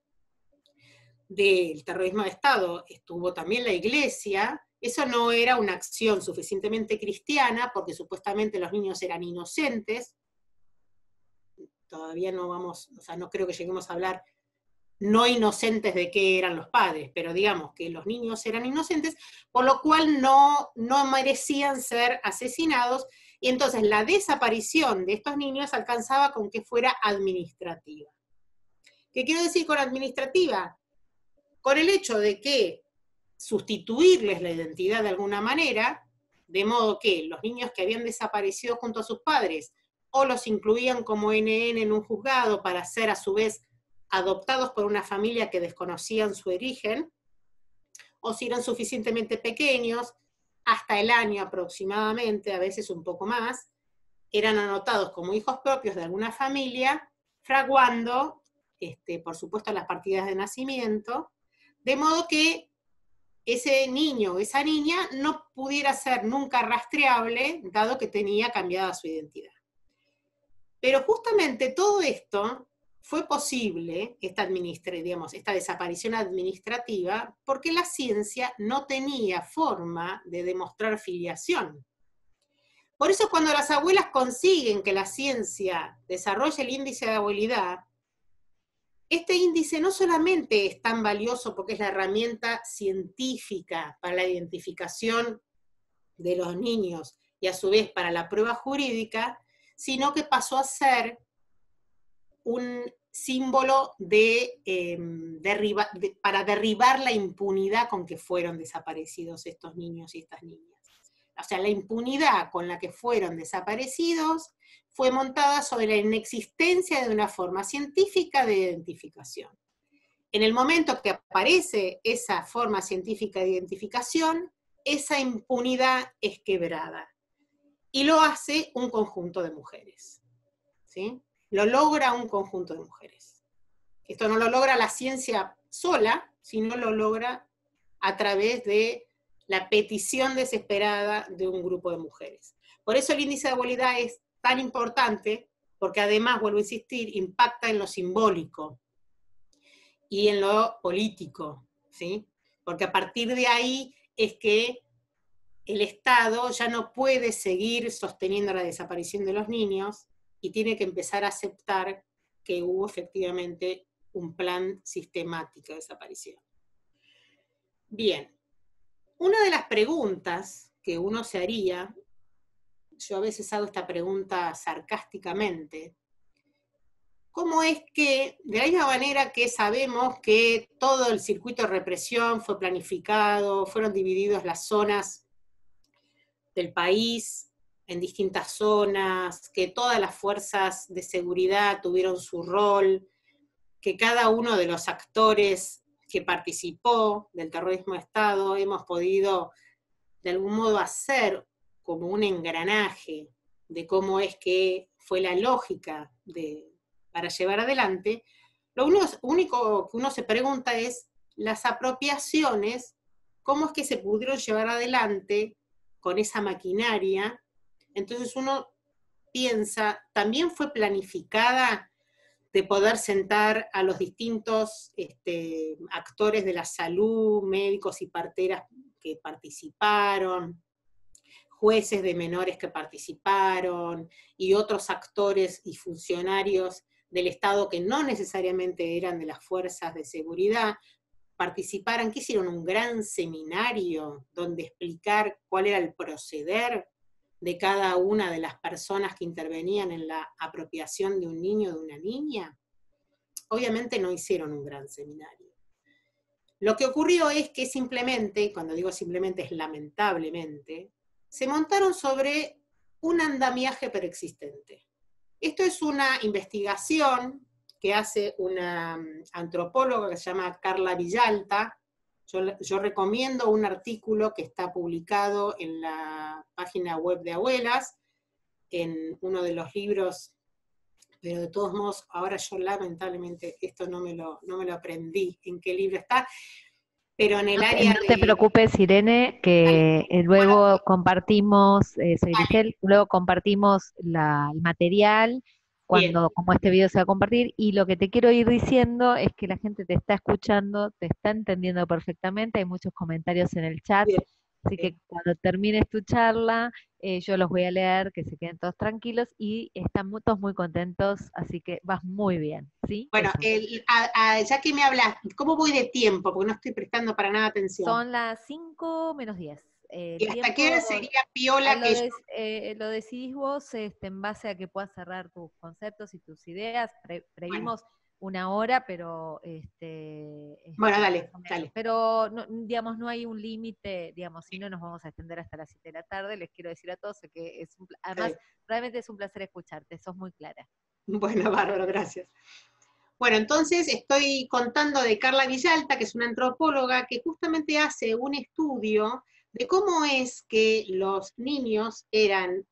del terrorismo de Estado estuvo también la Iglesia, eso no era una acción suficientemente cristiana, porque supuestamente los niños eran inocentes. Todavía no creo que lleguemos a hablar no inocentes de qué eran los padres, pero digamos que los niños eran inocentes, por lo cual no merecían ser asesinados, y entonces la desaparición de estos niños alcanzaba con que fuera administrativa. ¿Qué quiero decir con administrativa? Con el hecho de que sustituirles la identidad de alguna manera, de modo que los niños que habían desaparecido junto a sus padres, o los incluían como NN en un juzgado para ser a su vez adoptados por una familia que desconocían su origen, o si eran suficientemente pequeños, hasta el año aproximadamente, a veces un poco más, eran anotados como hijos propios de alguna familia, fraguando, por supuesto, las partidas de nacimiento, de modo que ese niño o esa niña no pudiera ser nunca rastreable, dado que tenía cambiada su identidad. Pero justamente todo esto fue posible, esta desaparición administrativa, porque la ciencia no tenía forma de demostrar filiación. Por eso cuando las abuelas consiguen que la ciencia desarrolle el índice de abuelidad, este índice no solamente es tan valioso porque es la herramienta científica para la identificación de los niños y a su vez para la prueba jurídica, sino que pasó a ser un símbolo para derribar la impunidad con que fueron desaparecidos estos niños y estas niñas. O sea, la impunidad con la que fueron desaparecidos fue montada sobre la inexistencia de una forma científica de identificación. En el momento que aparece esa forma científica de identificación, esa impunidad es quebrada. Y lo hace un conjunto de mujeres, ¿sí? Lo logra un conjunto de mujeres. Esto no lo logra la ciencia sola, sino lo logra a través de la petición desesperada de un grupo de mujeres. Por eso el índice de abuelidad es tan importante, porque además, vuelvo a insistir, impacta en lo simbólico y en lo político, ¿sí? Porque a partir de ahí es que el Estado ya no puede seguir sosteniendo la desaparición de los niños, y tiene que empezar a aceptar que hubo efectivamente un plan sistemático de desaparición. Bien, una de las preguntas que uno se haría, yo a veces hago esta pregunta sarcásticamente, ¿cómo es que, de la misma manera que sabemos que todo el circuito de represión fue planificado, fueron divididas las zonas del país en distintas zonas, que todas las fuerzas de seguridad tuvieron su rol, que cada uno de los actores que participó del terrorismo de Estado hemos podido de algún modo hacer como un engranaje de cómo es que fue la lógica para llevar adelante? Lo único que uno se pregunta es, las apropiaciones, ¿cómo es que se pudieron llevar adelante con esa maquinaria? Entonces uno piensa, ¿también fue planificada de poder sentar a los distintos actores de la salud, médicos y parteras que participaron, jueces de menores que participaron, y otros actores y funcionarios del Estado que no necesariamente eran de las fuerzas de seguridad, participaran, que hicieron un gran seminario donde explicar cuál era el proceder de cada una de las personas que intervenían en la apropiación de un niño o de una niña? Obviamente no hicieron un gran seminario. Lo que ocurrió es que simplemente, cuando digo simplemente es lamentablemente, se montaron sobre un andamiaje preexistente. Esto es una investigación que hace una antropóloga que se llama Carla Villalta. Yo recomiendo un artículo que está publicado en la página web de Abuelas, en uno de los libros, pero de todos modos, ahora yo lamentablemente esto no me lo aprendí, en qué libro está, pero en el área no te preocupes, Irene, que luego compartimos, soy Grisel, luego compartimos el material, como este video se va a compartir, y lo que te quiero ir diciendo es que la gente te está escuchando, te está entendiendo perfectamente, hay muchos comentarios en el chat, así que cuando termines tu charla, yo los voy a leer, que se queden todos tranquilos, y están todos muy contentos, así que vas muy bien, ¿sí? Bueno, ya que me hablas, ¿cómo voy de tiempo? Porque no estoy prestando para nada atención. Son las 5 menos 10. ¿Y hasta qué hora sería piola que lo decidís vos en base a que puedas cerrar tus conceptos y tus ideas. Previmos una hora, pero bueno, dale. Pero no, digamos, no hay un límite, digamos, si no nos vamos a extender hasta las 7 de la tarde. Les quiero decir a todos que además realmente es un placer escucharte, sos muy clara. Bueno, bárbaro, gracias. Bueno, entonces estoy contando de Carla Villalta, que es una antropóloga que justamente hace un estudio de cómo es que los niños eran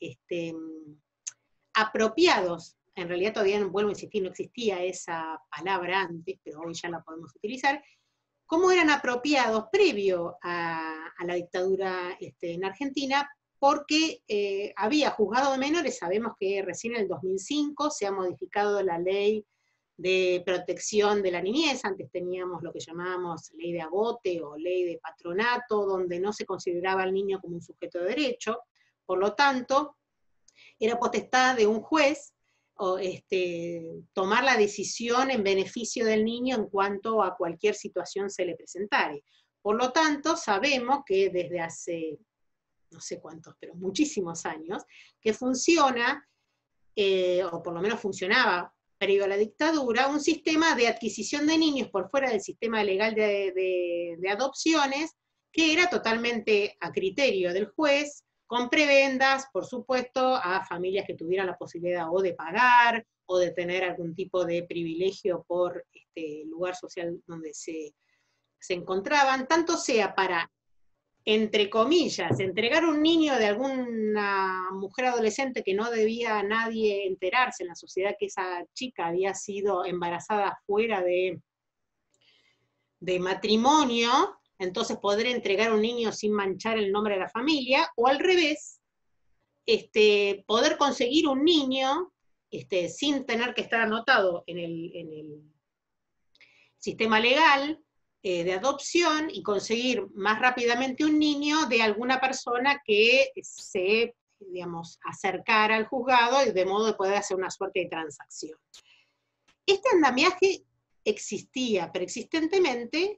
apropiados. En realidad todavía, vuelvo a insistir, no existía esa palabra antes, pero hoy ya la podemos utilizar. Cómo eran apropiados previo a la dictadura en Argentina, porque había juzgado de menores. Sabemos que recién en el 2005 se ha modificado la ley de protección de la niñez. Antes teníamos lo que llamábamos ley de agote o ley de patronato, donde no se consideraba al niño como un sujeto de derecho. Por lo tanto, era potestad de un juez tomar la decisión en beneficio del niño en cuanto a cualquier situación se le presentare. Por lo tanto, sabemos que desde hace, no sé cuántos, pero muchísimos años, que funciona, o por lo menos funcionaba previo a la dictadura, un sistema de adquisición de niños por fuera del sistema legal de adopciones, que era totalmente a criterio del juez, con prebendas, por supuesto, a familias que tuvieran la posibilidad o de pagar, o de tener algún tipo de privilegio por lugar social donde se encontraban, tanto sea para, entre comillas, entregar un niño de alguna mujer adolescente que no debía a nadie enterarse en la sociedad que esa chica había sido embarazada fuera de matrimonio, entonces poder entregar un niño sin manchar el nombre de la familia, o al revés, poder conseguir un niño sin tener que estar anotado en el sistema legal de adopción, y conseguir más rápidamente un niño de alguna persona que se, digamos, acercara al juzgado, y de modo de poder hacer una suerte de transacción. Este andamiaje existía preexistentemente,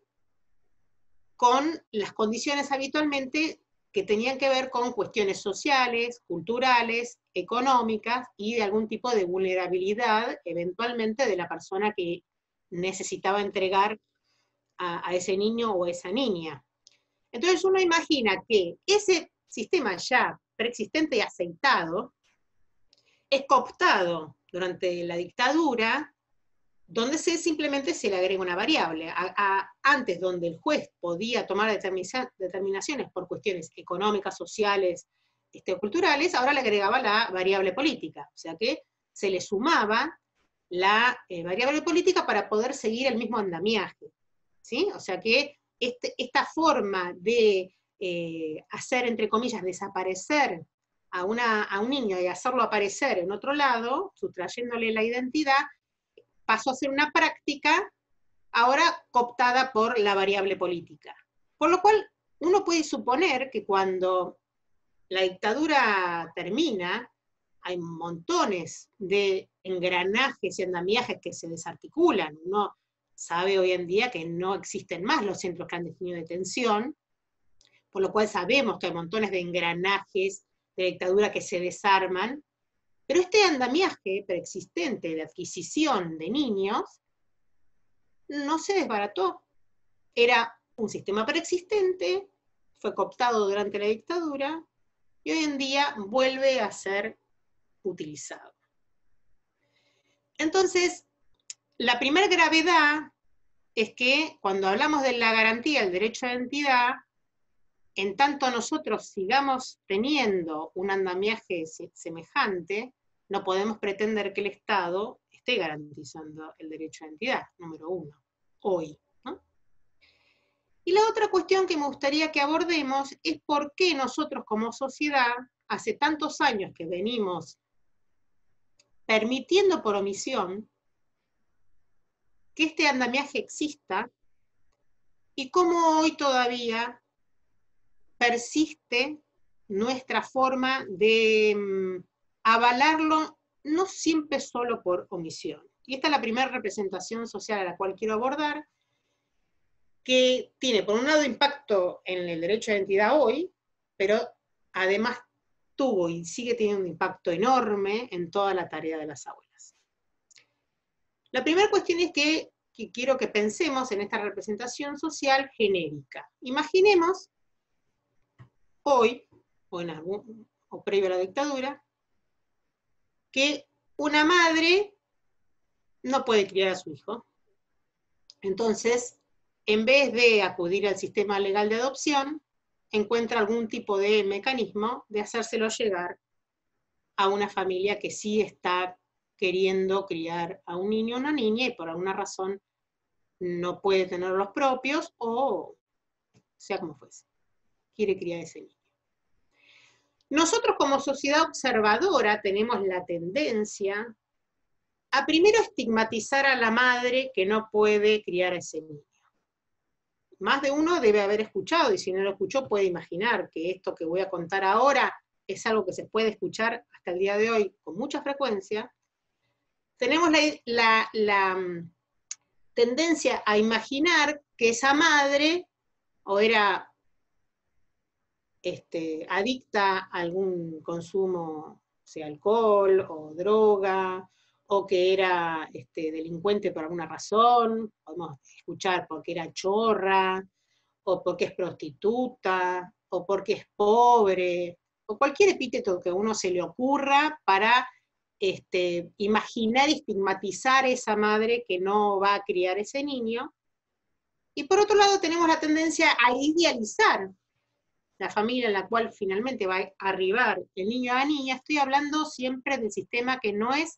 con las condiciones habitualmente que tenían que ver con cuestiones sociales, culturales, económicas, y de algún tipo de vulnerabilidad, eventualmente, de la persona que necesitaba entregar a ese niño o a esa niña. Entonces uno imagina que ese sistema ya preexistente y aceitado es cooptado durante la dictadura, donde simplemente se le agrega una variable. Antes, donde el juez podía tomar determinaciones por cuestiones económicas, sociales, o culturales, ahora le agregaba la variable política. O sea que se le sumaba la variable política para poder seguir el mismo andamiaje, ¿sí? O sea que esta forma de hacer, entre comillas, desaparecer a un niño y hacerlo aparecer en otro lado, sustrayéndole la identidad, pasó a ser una práctica ahora cooptada por la variable política. Por lo cual, uno puede suponer que cuando la dictadura termina, hay montones de engranajes y andamiajes que se desarticulan. Uno sabe hoy en día que no existen más los centros clandestinos de detención, por lo cual sabemos que hay montones de engranajes de dictadura que se desarman, pero este andamiaje preexistente de adquisición de niños no se desbarató. Era un sistema preexistente, fue cooptado durante la dictadura, y hoy en día vuelve a ser utilizado. Entonces, la primera gravedad es que cuando hablamos de la garantía del derecho de identidad, en tanto nosotros sigamos teniendo un andamiaje semejante, no podemos pretender que el Estado esté garantizando el derecho de identidad, número uno, hoy, ¿no? Y la otra cuestión que me gustaría que abordemos es por qué nosotros como sociedad, hace tantos años que venimos permitiendo por omisión que este andamiaje exista, y cómo hoy todavía persiste nuestra forma de avalarlo, no siempre solo por omisión. Y esta es la primera representación social a la cual quiero abordar, que tiene por un lado impacto en el derecho de identidad hoy, pero además tuvo y sigue teniendo un impacto enorme en toda la tarea de las abuelas. La primera cuestión es que quiero que pensemos en esta representación social genérica. Imaginemos hoy, o previo a la dictadura, que una madre no puede criar a su hijo. Entonces, en vez de acudir al sistema legal de adopción, encuentra algún tipo de mecanismo de hacérselo llegar a una familia que sí está queriendo criar a un niño o una niña y por alguna razón no puede tener los propios o sea como fuese, quiere criar a ese niño. Nosotros como sociedad observadora tenemos la tendencia a primero estigmatizar a la madre que no puede criar a ese niño. Más de uno debe haber escuchado, y si no lo escuchó puede imaginar que esto que voy a contar ahora es algo que se puede escuchar hasta el día de hoy con mucha frecuencia. Tenemos la tendencia a imaginar que esa madre o era adicta a algún consumo, sea alcohol o droga, o que era delincuente por alguna razón, podemos escuchar porque era chorra, o porque es prostituta, o porque es pobre, o cualquier epíteto que a uno se le ocurra para imaginar y estigmatizar a esa madre que no va a criar ese niño. Y por otro lado tenemos la tendencia a idealizar la familia en la cual finalmente va a arribar el niño a la niña. Estoy hablando siempre del sistema que no es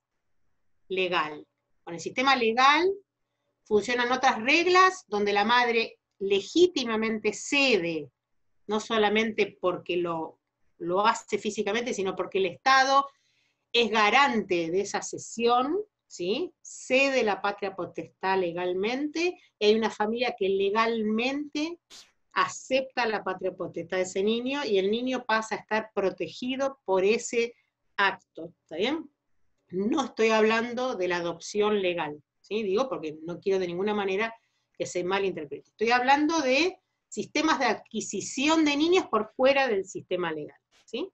legal. Con el sistema legal funcionan otras reglas donde la madre legítimamente cede, no solamente porque lo hace físicamente, sino porque el Estado es garante de esa cesión, ¿sí? Cede la patria potestad legalmente, y hay una familia que legalmente acepta la patria potestad de ese niño, y el niño pasa a estar protegido por ese acto, ¿está bien? No estoy hablando de la adopción legal, ¿sí? Digo porque no quiero de ninguna manera que se malinterprete. Estoy hablando de sistemas de adquisición de niños por fuera del sistema legal, ¿sí?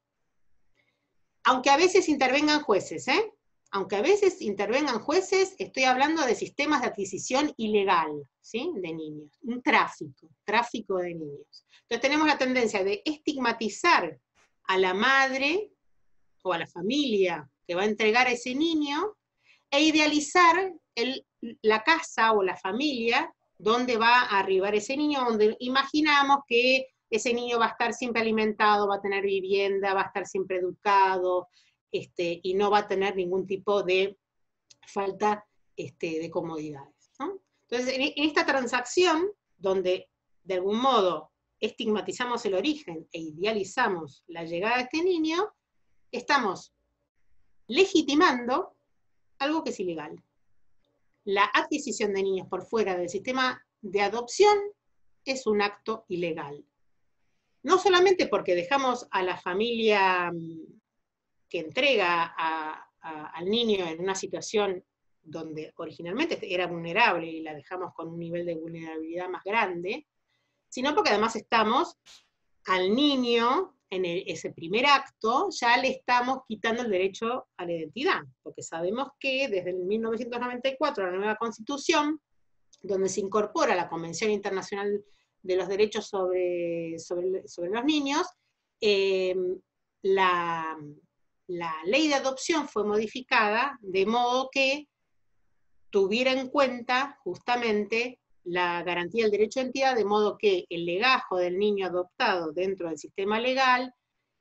Aunque a veces intervengan jueces, aunque a veces intervengan jueces, estoy hablando de sistemas de adquisición ilegal, ¿sí? De niños, un tráfico de niños. Entonces tenemos la tendencia de estigmatizar a la madre o a la familia que va a entregar a ese niño, e idealizar la casa o la familia donde va a arribar ese niño, donde imaginamos que ese niño va a estar siempre alimentado, va a tener vivienda, va a estar siempre educado, y no va a tener ningún tipo de falta de comodidades, ¿no? Entonces, en esta transacción, donde de algún modo estigmatizamos el origen e idealizamos la llegada de este niño, estamos legitimando algo que es ilegal. La adquisición de niños por fuera del sistema de adopción es un acto ilegal. No solamente porque dejamos a la familia que entrega al niño en una situación donde originalmente era vulnerable y la dejamos con un nivel de vulnerabilidad más grande, sino porque además estamos al niño, en ese primer acto, ya le estamos quitando el derecho a la identidad, porque sabemos que desde el 1994, la nueva Constitución, donde se incorpora la Convención Internacional de los Derechos sobre los Niños, la ley de adopción fue modificada de modo que tuviera en cuenta justamente la garantía del derecho de identidad, de modo que el legajo del niño adoptado dentro del sistema legal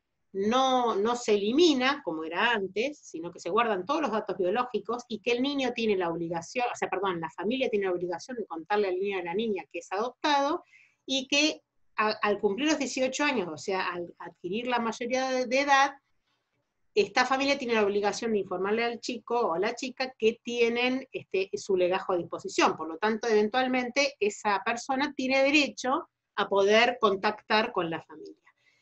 no se elimina, como era antes, sino que se guardan todos los datos biológicos, y que el niño tiene la obligación, o sea, perdón, la familia tiene la obligación de contarle al niño y a la niña que es adoptado, y que al cumplir los 18 años, o sea, al adquirir la mayoría de edad, esta familia tiene la obligación de informarle al chico o a la chica que tienen su legajo a disposición. Por lo tanto, eventualmente, esa persona tiene derecho a poder contactar con la familia.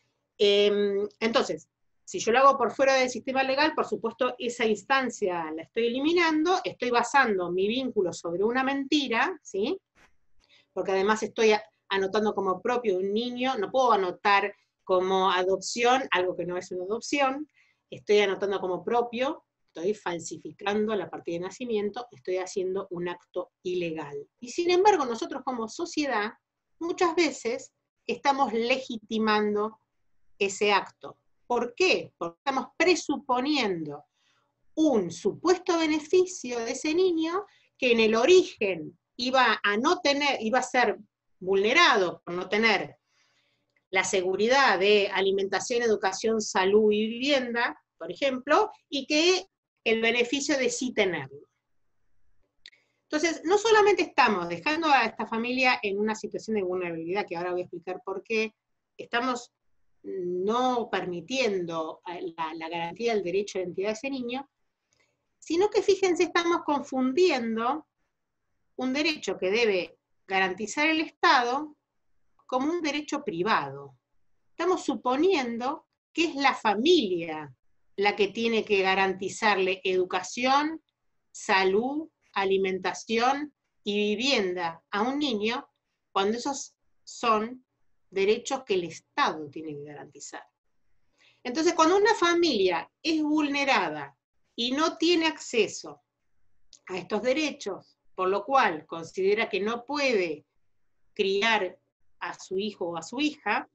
Entonces, si yo lo hago por fuera del sistema legal, por supuesto, esa instancia la estoy eliminando, estoy basando mi vínculo sobre una mentira, ¿sí? Porque además estoy anotando como propio un niño, no puedo anotar como adopción algo que no es una adopción, estoy anotando como propio, estoy falsificando la partida de nacimiento, estoy haciendo un acto ilegal. Y sin embargo, nosotros como sociedad, muchas veces estamos legitimando ese acto. ¿Por qué? Porque estamos presuponiendo un supuesto beneficio de ese niño que en el origen iba a ser vulnerado por no tener la seguridad de alimentación, educación, salud y vivienda, por ejemplo, y que el beneficio de sí tenerlo. Entonces, no solamente estamos dejando a esta familia en una situación de vulnerabilidad, que ahora voy a explicar por qué, estamos no permitiendo la garantía del derecho de identidad de ese niño, sino que fíjense, estamos confundiendo un derecho que debe garantizar el Estado como un derecho privado. Estamos suponiendo que es la familia la que tiene que garantizarle educación, salud, alimentación y vivienda a un niño, cuando esos son derechos que el Estado tiene que garantizar. Entonces, cuando una familia es vulnerada y no tiene acceso a estos derechos, por lo cual considera que no puede criar a su hijo o a su hija,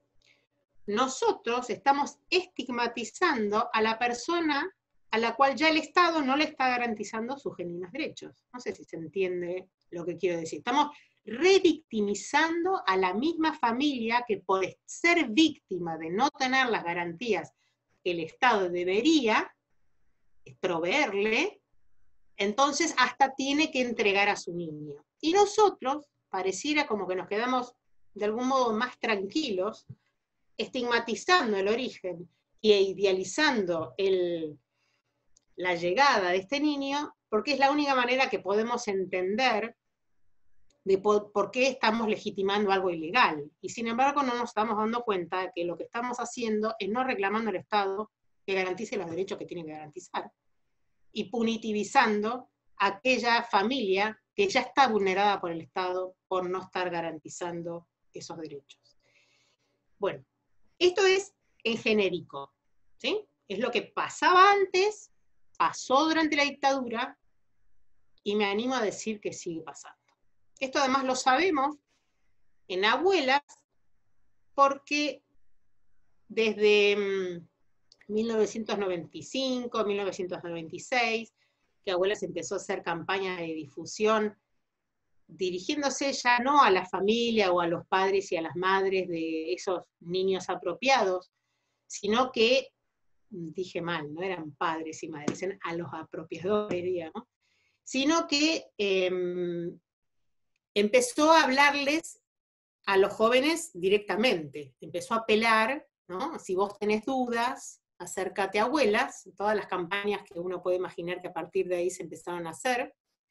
nosotros estamos estigmatizando a la persona a la cual ya el Estado no le está garantizando sus genuinos derechos. No sé si se entiende lo que quiero decir. Estamos revictimizando a la misma familia que por ser víctima de no tener las garantías que el Estado debería proveerle, entonces hasta tiene que entregar a su niño. Y nosotros, pareciera como que nos quedamos de algún modo más tranquilos, estigmatizando el origen e idealizando la llegada de este niño, porque es la única manera que podemos entender de por qué estamos legitimando algo ilegal. Y sin embargo no nos estamos dando cuenta de que lo que estamos haciendo es no reclamando al Estado que garantice los derechos que tiene que garantizar, y punitivizando a aquella familia que ya está vulnerada por el Estado por no estar garantizando esos derechos. Bueno, esto es en genérico, ¿sí? Es lo que pasaba antes, pasó durante la dictadura, y me animo a decir que sigue pasando. Esto además lo sabemos en Abuelas, porque desde 1995, 1996, que Abuelas empezó a hacer campaña de difusión, dirigiéndose ya no a la familia o a los padres y a las madres de esos niños apropiados, sino que, dije mal, no eran padres y madres, eran a los apropiadores, digamos, sino que empezó a hablarles a los jóvenes directamente, empezó a apelar, ¿no? Si vos tenés dudas, acércate a Abuelas, todas las campañas que uno puede imaginar que a partir de ahí se empezaron a hacer.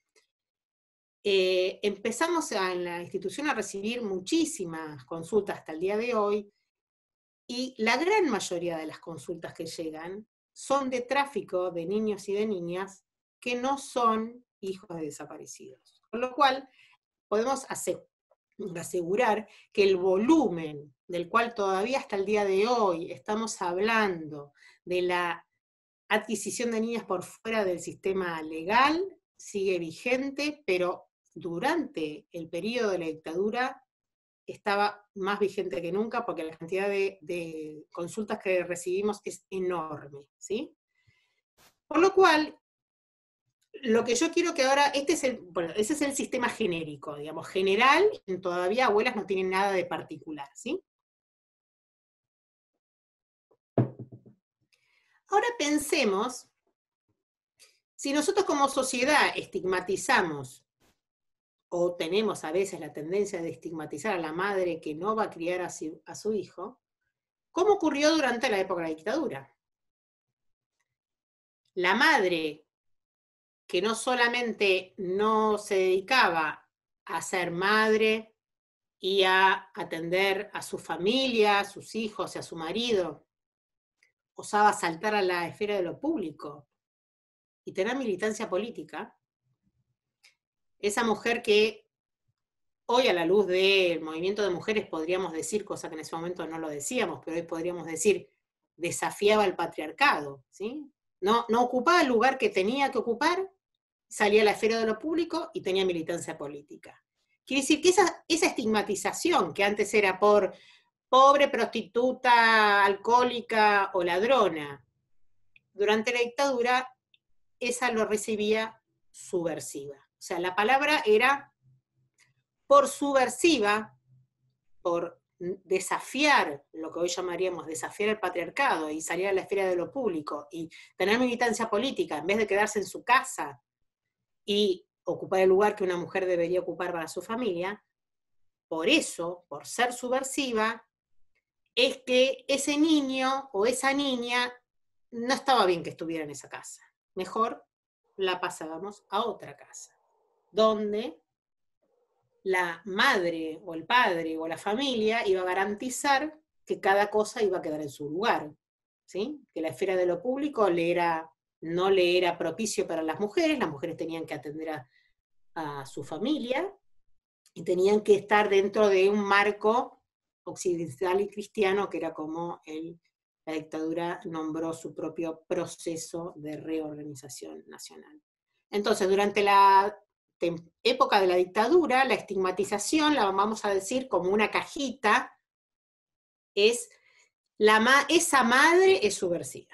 Empezamos en la institución a recibir muchísimas consultas hasta el día de hoy, y la gran mayoría de las consultas que llegan son de tráfico de niños y de niñas que no son hijos de desaparecidos. Con lo cual, podemos asegurar que el volumen del cual todavía hasta el día de hoy estamos hablando de la adquisición de niñas por fuera del sistema legal sigue vigente, pero durante el periodo de la dictadura estaba más vigente que nunca, porque la cantidad de consultas que recibimos es enorme, ¿sí? Por lo cual, lo que yo quiero que ahora, bueno, ese es el sistema genérico, digamos, general, todavía abuelas no tienen nada de particular, ¿sí? Ahora pensemos, si nosotros como sociedad estigmatizamos, o tenemos a veces la tendencia de estigmatizar a la madre que no va a criar a su hijo, ¿cómo ocurrió durante la época de la dictadura? La madre que no solamente no se dedicaba a ser madre y a atender a su familia, a sus hijos y a su marido, osaba saltar a la esfera de lo público y tener militancia política, esa mujer que hoy a la luz del movimiento de mujeres podríamos decir, cosa que en ese momento no lo decíamos, pero hoy podríamos decir, desafiaba el patriarcado, ¿sí? No ocupaba el lugar que tenía que ocupar, salía a la esfera de lo público y tenía militancia política. Quiere decir que esa estigmatización que antes era por pobre, prostituta, alcohólica o ladrona, durante la dictadura, esa lo recibía subversiva. O sea, la palabra era por subversiva, por desafiar lo que hoy llamaríamos desafiar el patriarcado y salir a la esfera de lo público y tener militancia política en vez de quedarse en su casa y ocupar el lugar que una mujer debería ocupar para su familia, por eso, por ser subversiva, es que ese niño o esa niña no estaba bien que estuviera en esa casa. Mejor la pasábamos a otra casa, donde la madre o el padre o la familia iba a garantizar que cada cosa iba a quedar en su lugar, ¿sí? Que la esfera de lo público no le era propicio para las mujeres tenían que atender a su familia y tenían que estar dentro de un marco occidental y cristiano, que era como la dictadura nombró su propio proceso de reorganización nacional. Entonces, durante la época de la dictadura, la estigmatización, la vamos a decir como una cajita, es esa madre es subversiva.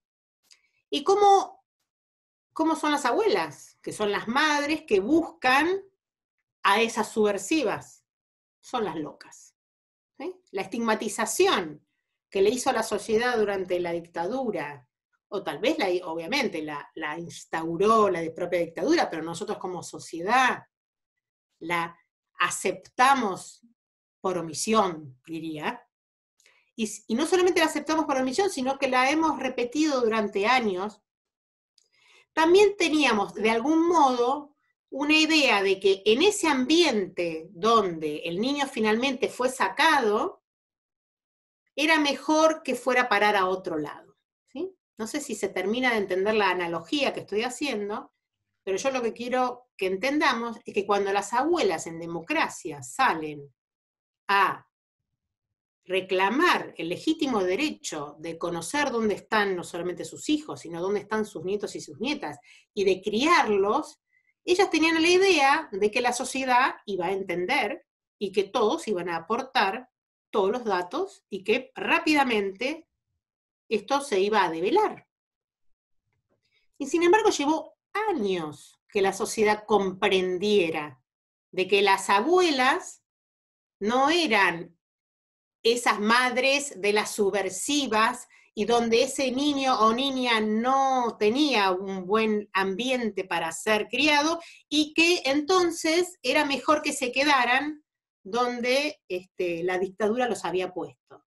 ¿Y cómo son las abuelas? Que son las madres que buscan a esas subversivas. Son las locas. ¿Sí? La estigmatización que le hizo a la sociedad durante la dictadura, o tal vez obviamente la instauró la propia dictadura, pero nosotros como sociedad la aceptamos por omisión, diría. Y no solamente la aceptamos por omisión, sino que la hemos repetido durante años. También teníamos, de algún modo, una idea de que en ese ambiente donde el niño finalmente fue sacado, era mejor que fuera a parar a otro lado. ¿Sí? No sé si se termina de entender la analogía que estoy haciendo, pero yo lo que quiero que entendamos es que cuando las abuelas en democracia salen a reclamar el legítimo derecho de conocer dónde están no solamente sus hijos, sino dónde están sus nietos y sus nietas, y de criarlos, ellas tenían la idea de que la sociedad iba a entender y que todos iban a aportar todos los datos y que rápidamente esto se iba a develar. Y sin embargo llevó años que la sociedad comprendiera de que las abuelas no eran esas madres de las subversivas y donde ese niño o niña no tenía un buen ambiente para ser criado y que entonces era mejor que se quedaran donde la dictadura los había puesto.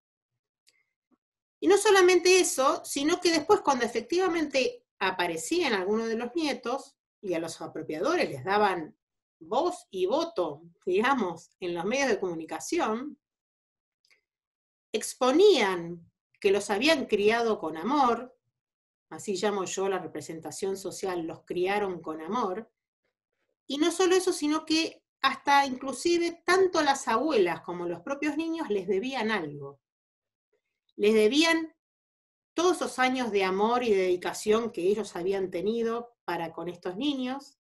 Y no solamente eso, sino que después cuando efectivamente aparecían algunos de los nietos y a los apropiadores les daban voz y voto, digamos, en los medios de comunicación, exponían que los habían criado con amor, así llamo yo la representación social, los criaron con amor, y no solo eso, sino que hasta inclusive tanto las abuelas como los propios niños les debían algo. Les debían todos esos años de amor y de dedicación que ellos habían tenido para con estos niños,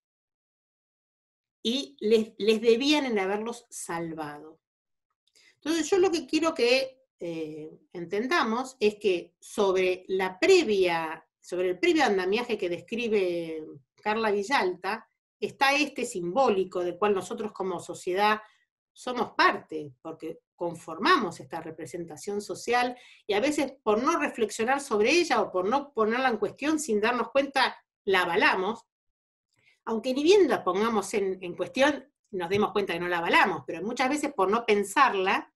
y les debían en haberlos salvado. Entonces yo lo que quiero que entendamos es que sobre el previo andamiaje que describe Carla Villalta, está este simbólico del cual nosotros como sociedad somos parte, porque conformamos esta representación social, y a veces por no reflexionar sobre ella o por no ponerla en cuestión sin darnos cuenta, la avalamos, aunque ni bien la pongamos en cuestión, nos demos cuenta que no la avalamos, pero muchas veces por no pensarla,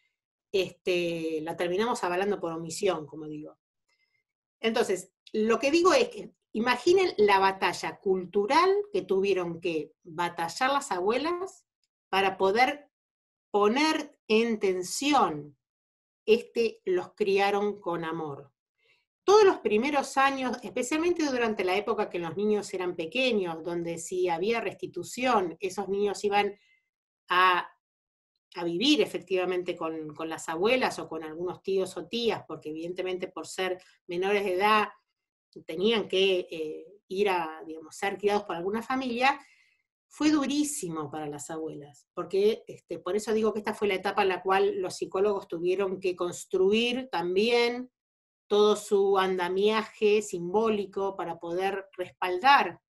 la terminamos avalando por omisión, como digo. Entonces, lo que digo es que imaginen la batalla cultural que tuvieron que batallar las abuelas para poder poner en tensión los criaron con amor. Todos los primeros años, especialmente durante la época que los niños eran pequeños, donde si había restitución, esos niños iban a vivir efectivamente con las abuelas o con algunos tíos o tías, porque evidentemente por ser menores de edad tenían que ir a, digamos, ser criados por alguna familia, fue durísimo para las abuelas, porque por eso digo que esta fue la etapa en la cual los psicólogos tuvieron que construir también todo su andamiaje simbólico para poder respaldar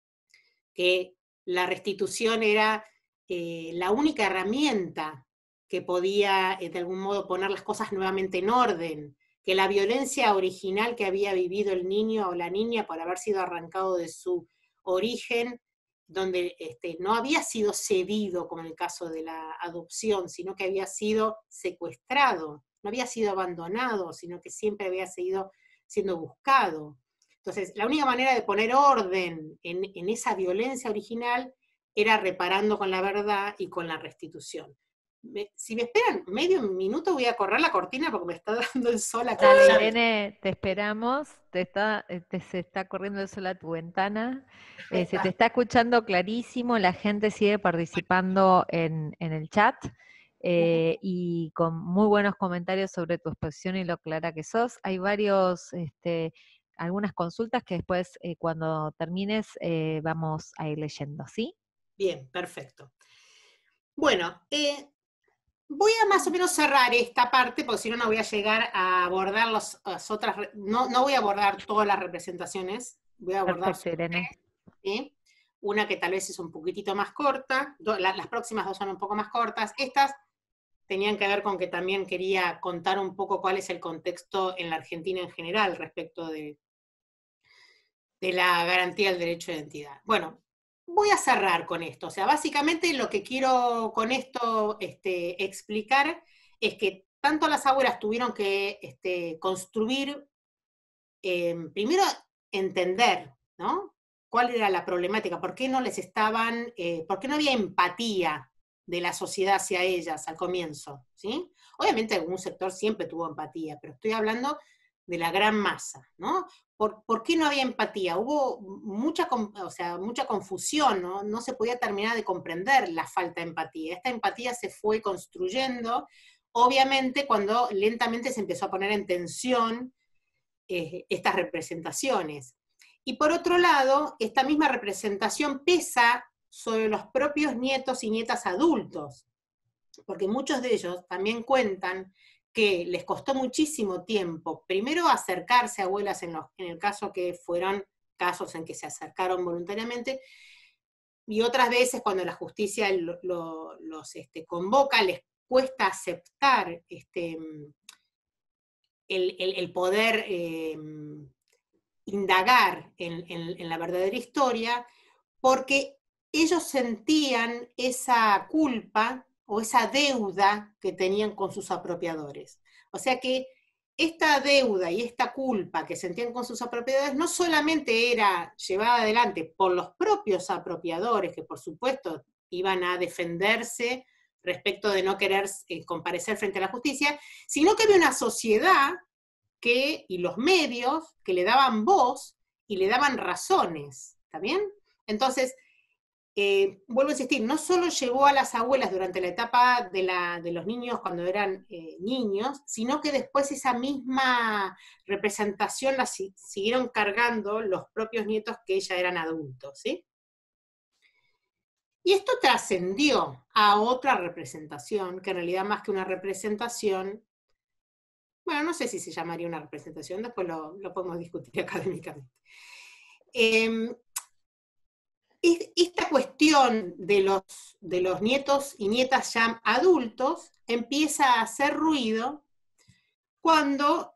que la restitución era la única herramienta que podía de algún modo poner las cosas nuevamente en orden, que la violencia original que había vivido el niño o la niña por haber sido arrancado de su origen, donde no había sido cedido, como en el caso de la adopción, sino que había sido secuestrado, no había sido abandonado, sino que siempre había seguido siendo buscado. Entonces, la única manera de poner orden en esa violencia original era reparando con la verdad y con la restitución. Si me esperan medio minuto voy a correr la cortina porque me está dando el sol acá. Dale, Irene, te esperamos, se está corriendo el sol a tu ventana, se te está escuchando clarísimo, la gente sigue participando en el chat, y con muy buenos comentarios sobre tu exposición y lo clara que sos. Hay algunas consultas que después, cuando termines, vamos a ir leyendo, ¿sí? Bien, perfecto. Bueno, voy a más o menos cerrar esta parte, porque si no, no voy a llegar a abordar las otras, no voy a abordar todas las representaciones, voy a abordar Perfecto, Irene. ¿sí? Una que tal vez es un poquitito más corta, las próximas dos son un poco más cortas, estas tenían que ver con que también quería contar un poco cuál es el contexto en la Argentina en general respecto de la garantía del derecho de identidad. Bueno, voy a cerrar con esto. O sea, básicamente lo que quiero con esto explicar es que tanto las abuelas tuvieron que construir, primero entender, ¿no? Cuál era la problemática, por qué no les estaban, por qué no había empatía de la sociedad hacia ellas al comienzo, ¿sí? Obviamente algún sector siempre tuvo empatía, pero estoy hablando de la gran masa, ¿no? ¿Por qué no había empatía? Hubo mucha confusión, ¿no? No se podía terminar de comprender la falta de empatía. Esta empatía se fue construyendo, obviamente, cuando lentamente se empezó a poner en tensión estas representaciones. Y por otro lado, esta misma representación pesa sobre los propios nietos y nietas adultos, porque muchos de ellos también cuentan que les costó muchísimo tiempo, primero acercarse a abuelas en el caso que fueron casos en que se acercaron voluntariamente, y otras veces cuando la justicia los convoca, les cuesta aceptar el poder indagar en la verdadera historia, porque ellos sentían esa culpa o esa deuda que tenían con sus apropiadores. O sea que esta deuda y esta culpa que sentían con sus apropiadores no solamente era llevada adelante por los propios apropiadores, que por supuesto iban a defenderse respecto de no querer comparecer frente a la justicia, sino que había una sociedad y los medios que le daban voz y le daban razones, ¿está bien? Entonces, vuelvo a insistir, no solo llegó a las abuelas durante la etapa de los niños cuando eran niños, sino que después esa misma representación la siguieron cargando los propios nietos que ya eran adultos, ¿sí? Y esto trascendió a otra representación, que en realidad más que una representación, bueno, no sé si se llamaría una representación, después lo podemos discutir académicamente. esta cuestión de los nietos y nietas ya adultos empieza a hacer ruido cuando,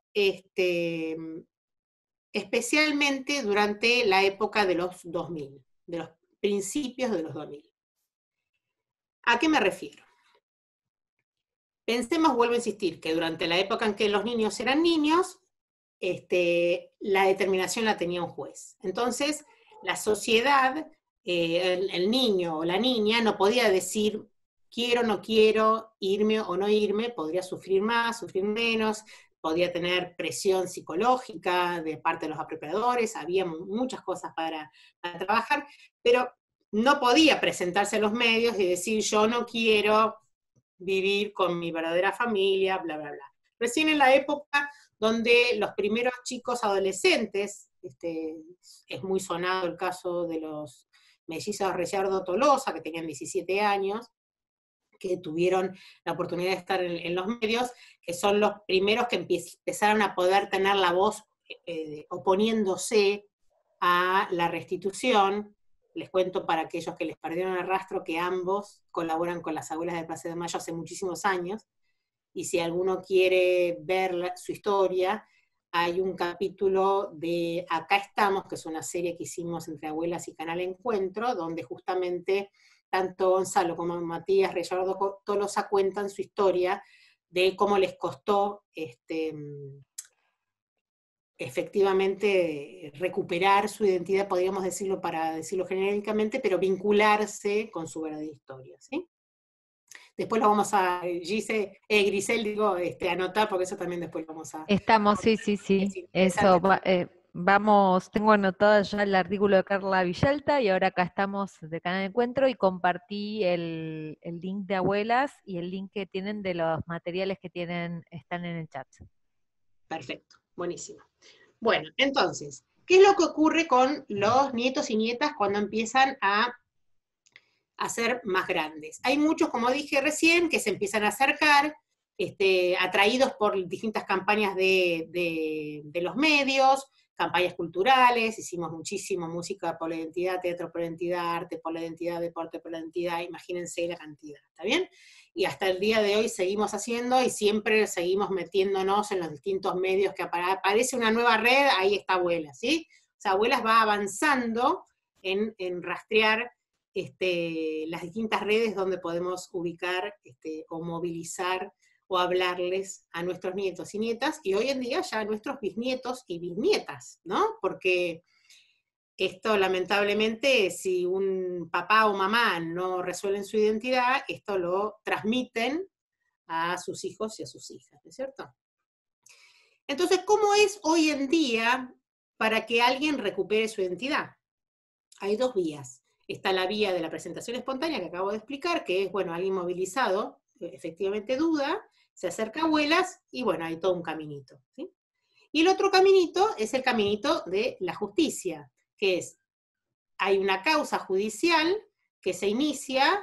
especialmente durante la época de los 2000, de los principios de los 2000. ¿A qué me refiero? Pensemos, vuelvo a insistir, que durante la época en que los niños eran niños, la determinación la tenía un juez. Entonces, la sociedad, el niño o la niña no podía decir quiero, no quiero, irme o no irme, podría sufrir más, sufrir menos, podía tener presión psicológica de parte de los apropiadores, había muchas cosas para trabajar, pero no podía presentarse a los medios y decir yo no quiero vivir con mi verdadera familia, bla, bla, bla. Recién en la época donde los primeros chicos adolescentes, es muy sonado el caso de los mellizos Reyardo Tolosa, que tenían 17 años, que tuvieron la oportunidad de estar en los medios, que son los primeros que empezaron a poder tener la voz oponiéndose a la restitución. Les cuento para aquellos que les perdieron el rastro que ambos colaboran con las abuelas de Plaza de Mayo hace muchísimos años, y si alguno quiere ver su historia, hay un capítulo de Acá Estamos, que es una serie que hicimos entre abuelas y Canal Encuentro, donde justamente tanto Gonzalo como Matías Reyardo Tolosa cuentan su historia de cómo les costó efectivamente recuperar su identidad, podríamos decirlo para decirlo genéricamente, pero vincularse con su verdadera historia, ¿sí? Después lo vamos a, Grisel, digo, anotar, porque eso también después lo vamos a... Estamos, sí. Eso, vamos, tengo anotado ya el artículo de Carla Villalta, y ahora acá estamos de Canal de Encuentro, y compartí el link de abuelas y el link que tienen de los materiales que están en el chat. Perfecto, buenísimo. Bueno, entonces, ¿qué es lo que ocurre con los nietos y nietas cuando empiezan a ser más grandes? Hay muchos, como dije recién, que se empiezan a acercar, atraídos por distintas campañas de los medios, campañas culturales, hicimos muchísimo música por la identidad, teatro por la identidad, arte por la identidad, deporte por la identidad, imagínense la cantidad, ¿está bien? Y hasta el día de hoy seguimos haciendo y siempre seguimos metiéndonos en los distintos medios que aparece una nueva red, ahí está Abuelas, ¿sí? O sea, Abuelas va avanzando en rastrear las distintas redes donde podemos ubicar o movilizar o hablarles a nuestros nietos y nietas, y hoy en día ya a nuestros bisnietos y bisnietas, ¿no? Porque esto lamentablemente, si un papá o mamá no resuelven su identidad, esto lo transmiten a sus hijos y a sus hijas, ¿no es cierto? Entonces, ¿cómo es hoy en día para que alguien recupere su identidad? Hay dos vías. Está la vía de la presentación espontánea que acabo de explicar, que es, bueno, alguien movilizado, efectivamente duda, se acerca a abuelas, y bueno, hay todo un caminito, ¿sí? Y el otro caminito es el caminito de la justicia, que es, hay una causa judicial que se inicia,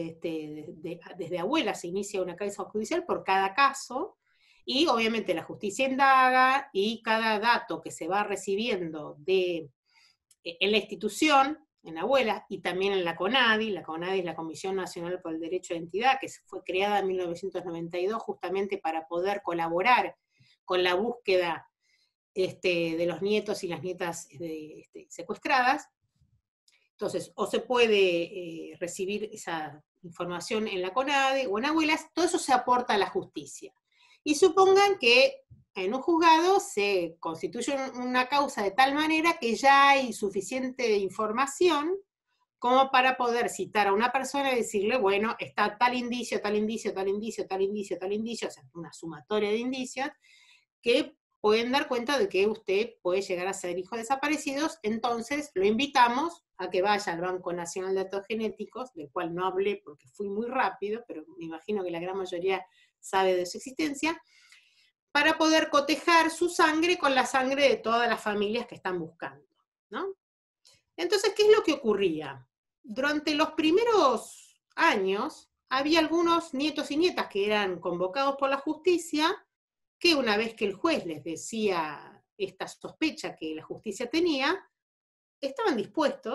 desde abuelas se inicia una causa judicial por cada caso, y obviamente la justicia indaga, y cada dato que se va recibiendo en la institución, en abuelas, y también en la CONADI es la Comisión Nacional por el Derecho a Identidad, que fue creada en 1992 justamente para poder colaborar con la búsqueda de los nietos y las nietas secuestradas. Entonces, o se puede recibir esa información en la CONADI o en abuelas, todo eso se aporta a la justicia. Y supongan que en un juzgado se constituye una causa de tal manera que ya hay suficiente información como para poder citar a una persona y decirle, bueno, está tal indicio, tal indicio, tal indicio, tal indicio, tal indicio, o sea, una sumatoria de indicios, que pueden dar cuenta de que usted puede llegar a ser hijo de desaparecidos. Entonces lo invitamos a que vaya al Banco Nacional de Datos Genéticos, del cual no hablé porque fui muy rápido, pero me imagino que la gran mayoría sabe de su existencia, para poder cotejar su sangre con la sangre de todas las familias que están buscando, ¿no? Entonces, ¿qué es lo que ocurría? Durante los primeros años, había algunos nietos y nietas que eran convocados por la justicia, que una vez que el juez les decía esta sospecha que la justicia tenía, estaban dispuestos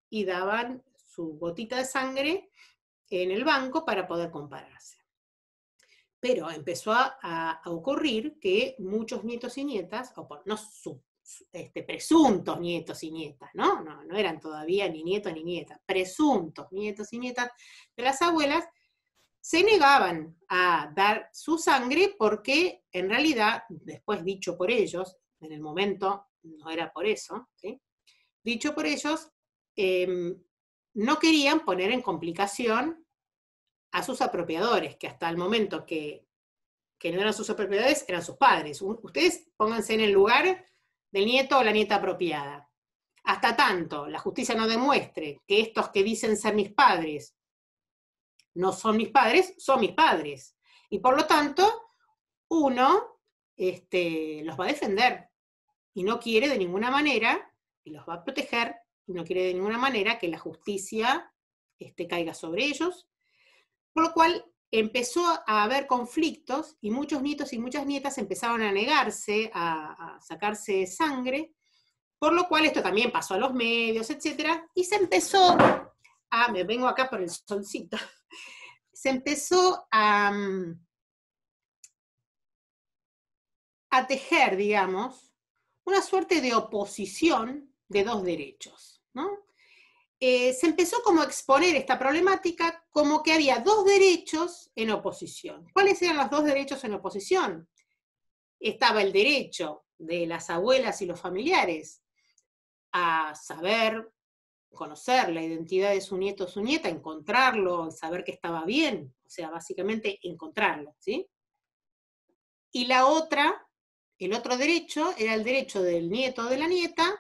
y daban su gotita de sangre en el banco para poder compararse. Pero empezó a ocurrir que muchos nietos y nietas, presuntos nietos y nietas, no eran todavía ni nietos ni nietas, presuntos nietos y nietas de las abuelas, se negaban a dar su sangre porque en realidad, después dicho por ellos, en el momento no era por eso, ¿sí? Dicho por ellos, no querían poner en complicación a sus apropiadores, que hasta el momento que no eran sus apropiadores, eran sus padres. Ustedes pónganse en el lugar del nieto o la nieta apropiada. Hasta tanto la justicia no demuestre que estos que dicen ser mis padres no son mis padres, son mis padres. Y por lo tanto, uno los va a defender y no quiere de ninguna manera, y los va a proteger, y no quiere de ninguna manera que la justicia caiga sobre ellos, por lo cual empezó a haber conflictos y muchos nietos y muchas nietas empezaron a negarse a sacarse sangre, por lo cual esto también pasó a los medios, etc. Y se empezó me vengo acá por el solcito, se empezó a tejer, digamos, una suerte de oposición de dos derechos, ¿no? Se empezó como a exponer esta problemática como que había dos derechos en oposición. ¿Cuáles eran los dos derechos en oposición? Estaba el derecho de las abuelas y los familiares a saber, conocer la identidad de su nieto o su nieta, encontrarlo, saber que estaba bien, o sea, básicamente encontrarlo, ¿sí? Y el otro derecho era el derecho del nieto o de la nieta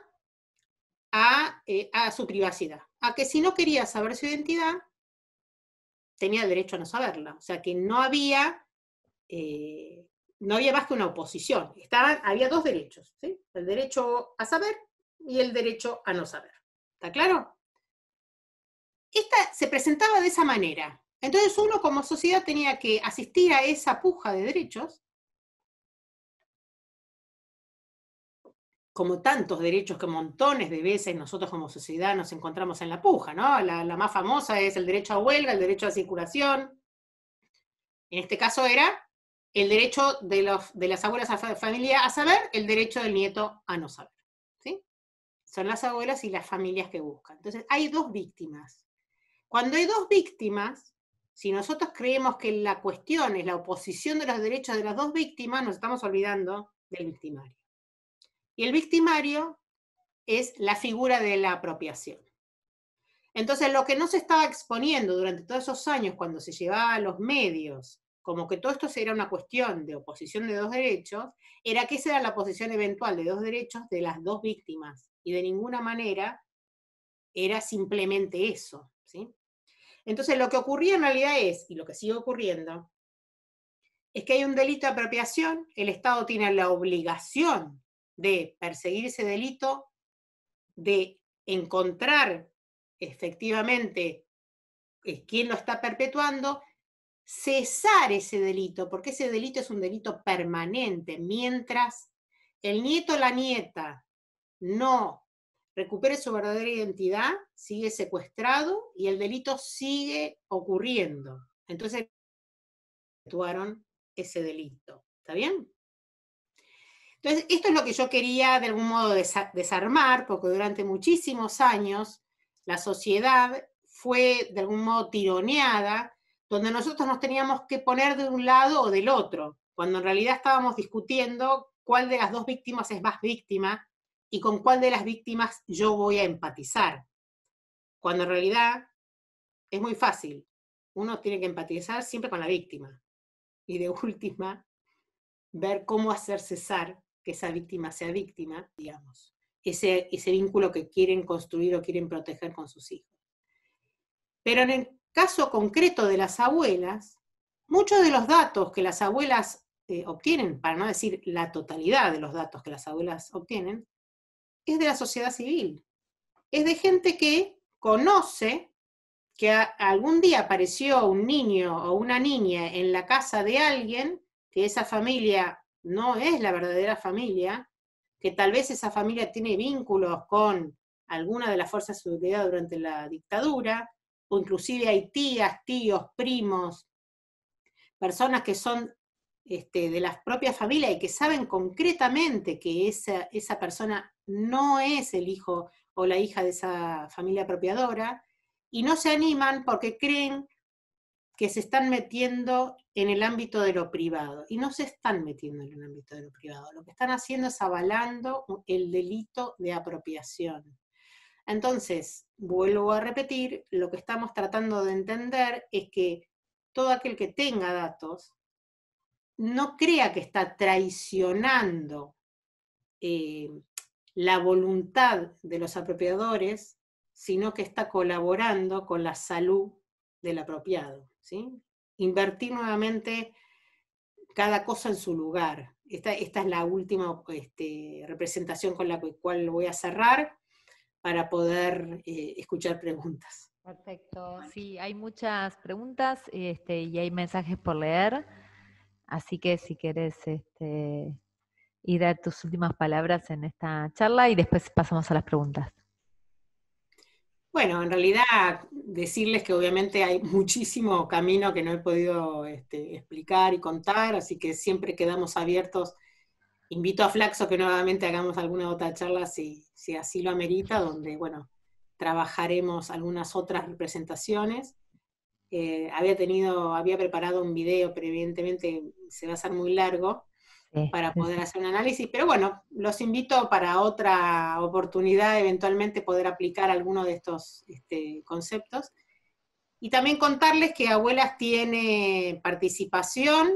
a su privacidad, a que si no quería saber su identidad, tenía el derecho a no saberla, o sea que no había más que una oposición, había dos derechos, ¿sí? El derecho a saber y el derecho a no saber, ¿está claro? Esta se presentaba de esa manera, entonces uno como sociedad tenía que asistir a esa puja de derechos, como tantos derechos que montones de veces nosotros como sociedad nos encontramos en la puja, ¿no? La más famosa es el derecho a huelga, el derecho a circulación. En este caso era el derecho de las abuelas a familia a saber, el derecho del nieto a no saber, ¿sí? Son las abuelas y las familias que buscan. Entonces hay dos víctimas. Cuando hay dos víctimas, si nosotros creemos que la cuestión es la oposición de los derechos de las dos víctimas, nos estamos olvidando del victimario. Y el victimario es la figura de la apropiación. Entonces, lo que no se estaba exponiendo durante todos esos años, cuando se llevaba a los medios, como que todo esto era una cuestión de oposición de dos derechos, era que esa era la posición eventual de dos derechos de las dos víctimas, y de ninguna manera era simplemente eso, ¿sí? Entonces, lo que ocurría en realidad y lo que sigue ocurriendo, es que hay un delito de apropiación, el Estado tiene la obligación de perseguir ese delito, de encontrar efectivamente quién lo está perpetuando, cesar ese delito, porque ese delito es un delito permanente, mientras el nieto o la nieta no recupere su verdadera identidad, sigue secuestrado y el delito sigue ocurriendo. Entonces, perpetuaron ese delito. ¿Está bien? Entonces, esto es lo que yo quería de algún modo desarmar, porque durante muchísimos años la sociedad fue de algún modo tironeada, donde nosotros nos teníamos que poner de un lado o del otro, cuando en realidad estábamos discutiendo cuál de las dos víctimas es más víctima y con cuál de las víctimas yo voy a empatizar. Cuando en realidad es muy fácil, uno tiene que empatizar siempre con la víctima, y de última, ver cómo hacer cesar que esa víctima sea víctima, digamos, ese vínculo que quieren construir o quieren proteger con sus hijos. Pero en el caso concreto de las abuelas, muchos de los datos que las abuelas obtienen, para no decir la totalidad de los datos que las abuelas obtienen, es de la sociedad civil. Es de gente que conoce que algún día apareció un niño o una niña en la casa de alguien, que esa familia no es la verdadera familia, que tal vez esa familia tiene vínculos con alguna de las fuerzas de seguridad durante la dictadura, o inclusive hay tías, tíos, primos, personas que son de las propias familias y que saben concretamente que esa persona no es el hijo o la hija de esa familia apropiadora, y no se animan porque creen que se están metiendo en el ámbito de lo privado, y no se están metiendo en el ámbito de lo privado, lo que están haciendo es avalando el delito de apropiación. Entonces, vuelvo a repetir, lo que estamos tratando de entender es que todo aquel que tenga datos no crea que está traicionando la voluntad de los apropiadores, sino que está colaborando con la salud del apropiado, ¿sí? Invertir nuevamente cada cosa en su lugar. Esta es la última representación con la cual voy a cerrar para poder escuchar preguntas. Perfecto, sí, hay muchas preguntas y hay mensajes por leer, así que si querés ir a tus últimas palabras en esta charla y después pasamos a las preguntas. Bueno, en realidad decirles que obviamente hay muchísimo camino que no he podido explicar y contar, así que siempre quedamos abiertos. Invito a Flaxo que nuevamente hagamos alguna otra charla si así lo amerita, donde, bueno, trabajaremos algunas otras representaciones. Había preparado un video, pero evidentemente se va a hacer muy largo para poder hacer un análisis, pero bueno, los invito para otra oportunidad, eventualmente poder aplicar alguno de estos conceptos. Y también contarles que Abuelas tiene participación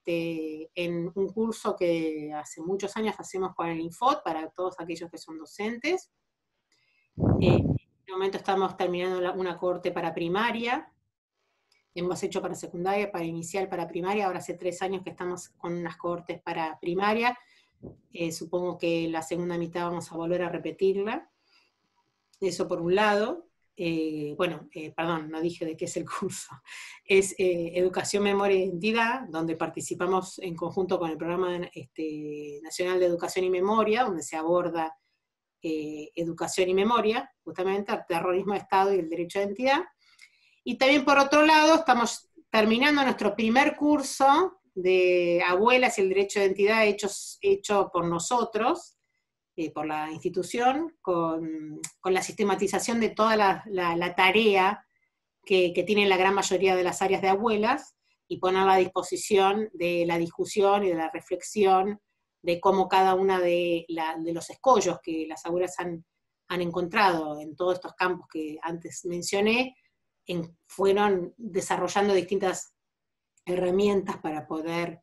en un curso que hace muchos años hacemos con el Infot, para todos aquellos que son docentes. En este momento estamos terminando una cohorte para primaria, hemos hecho para secundaria, para inicial, para primaria, ahora hace 3 años que estamos con unas cohortes para primaria, supongo que la segunda mitad vamos a volver a repetirla, eso por un lado. Perdón, no dije de qué es el curso, es Educación, Memoria e Identidad, donde participamos en conjunto con el Programa Nacional de Educación y Memoria, donde se aborda educación y memoria, justamente el terrorismo de Estado y el derecho de identidad. Y también por otro lado, estamos terminando nuestro primer curso de Abuelas y el derecho de identidad hecho por nosotros, por la institución, con la sistematización de toda la tarea que tienen la gran mayoría de las áreas de Abuelas, y ponerla a disposición de la discusión y de la reflexión de cómo cada una de los escollos que las abuelas han encontrado en todos estos campos que antes mencioné, fueron desarrollando distintas herramientas para poder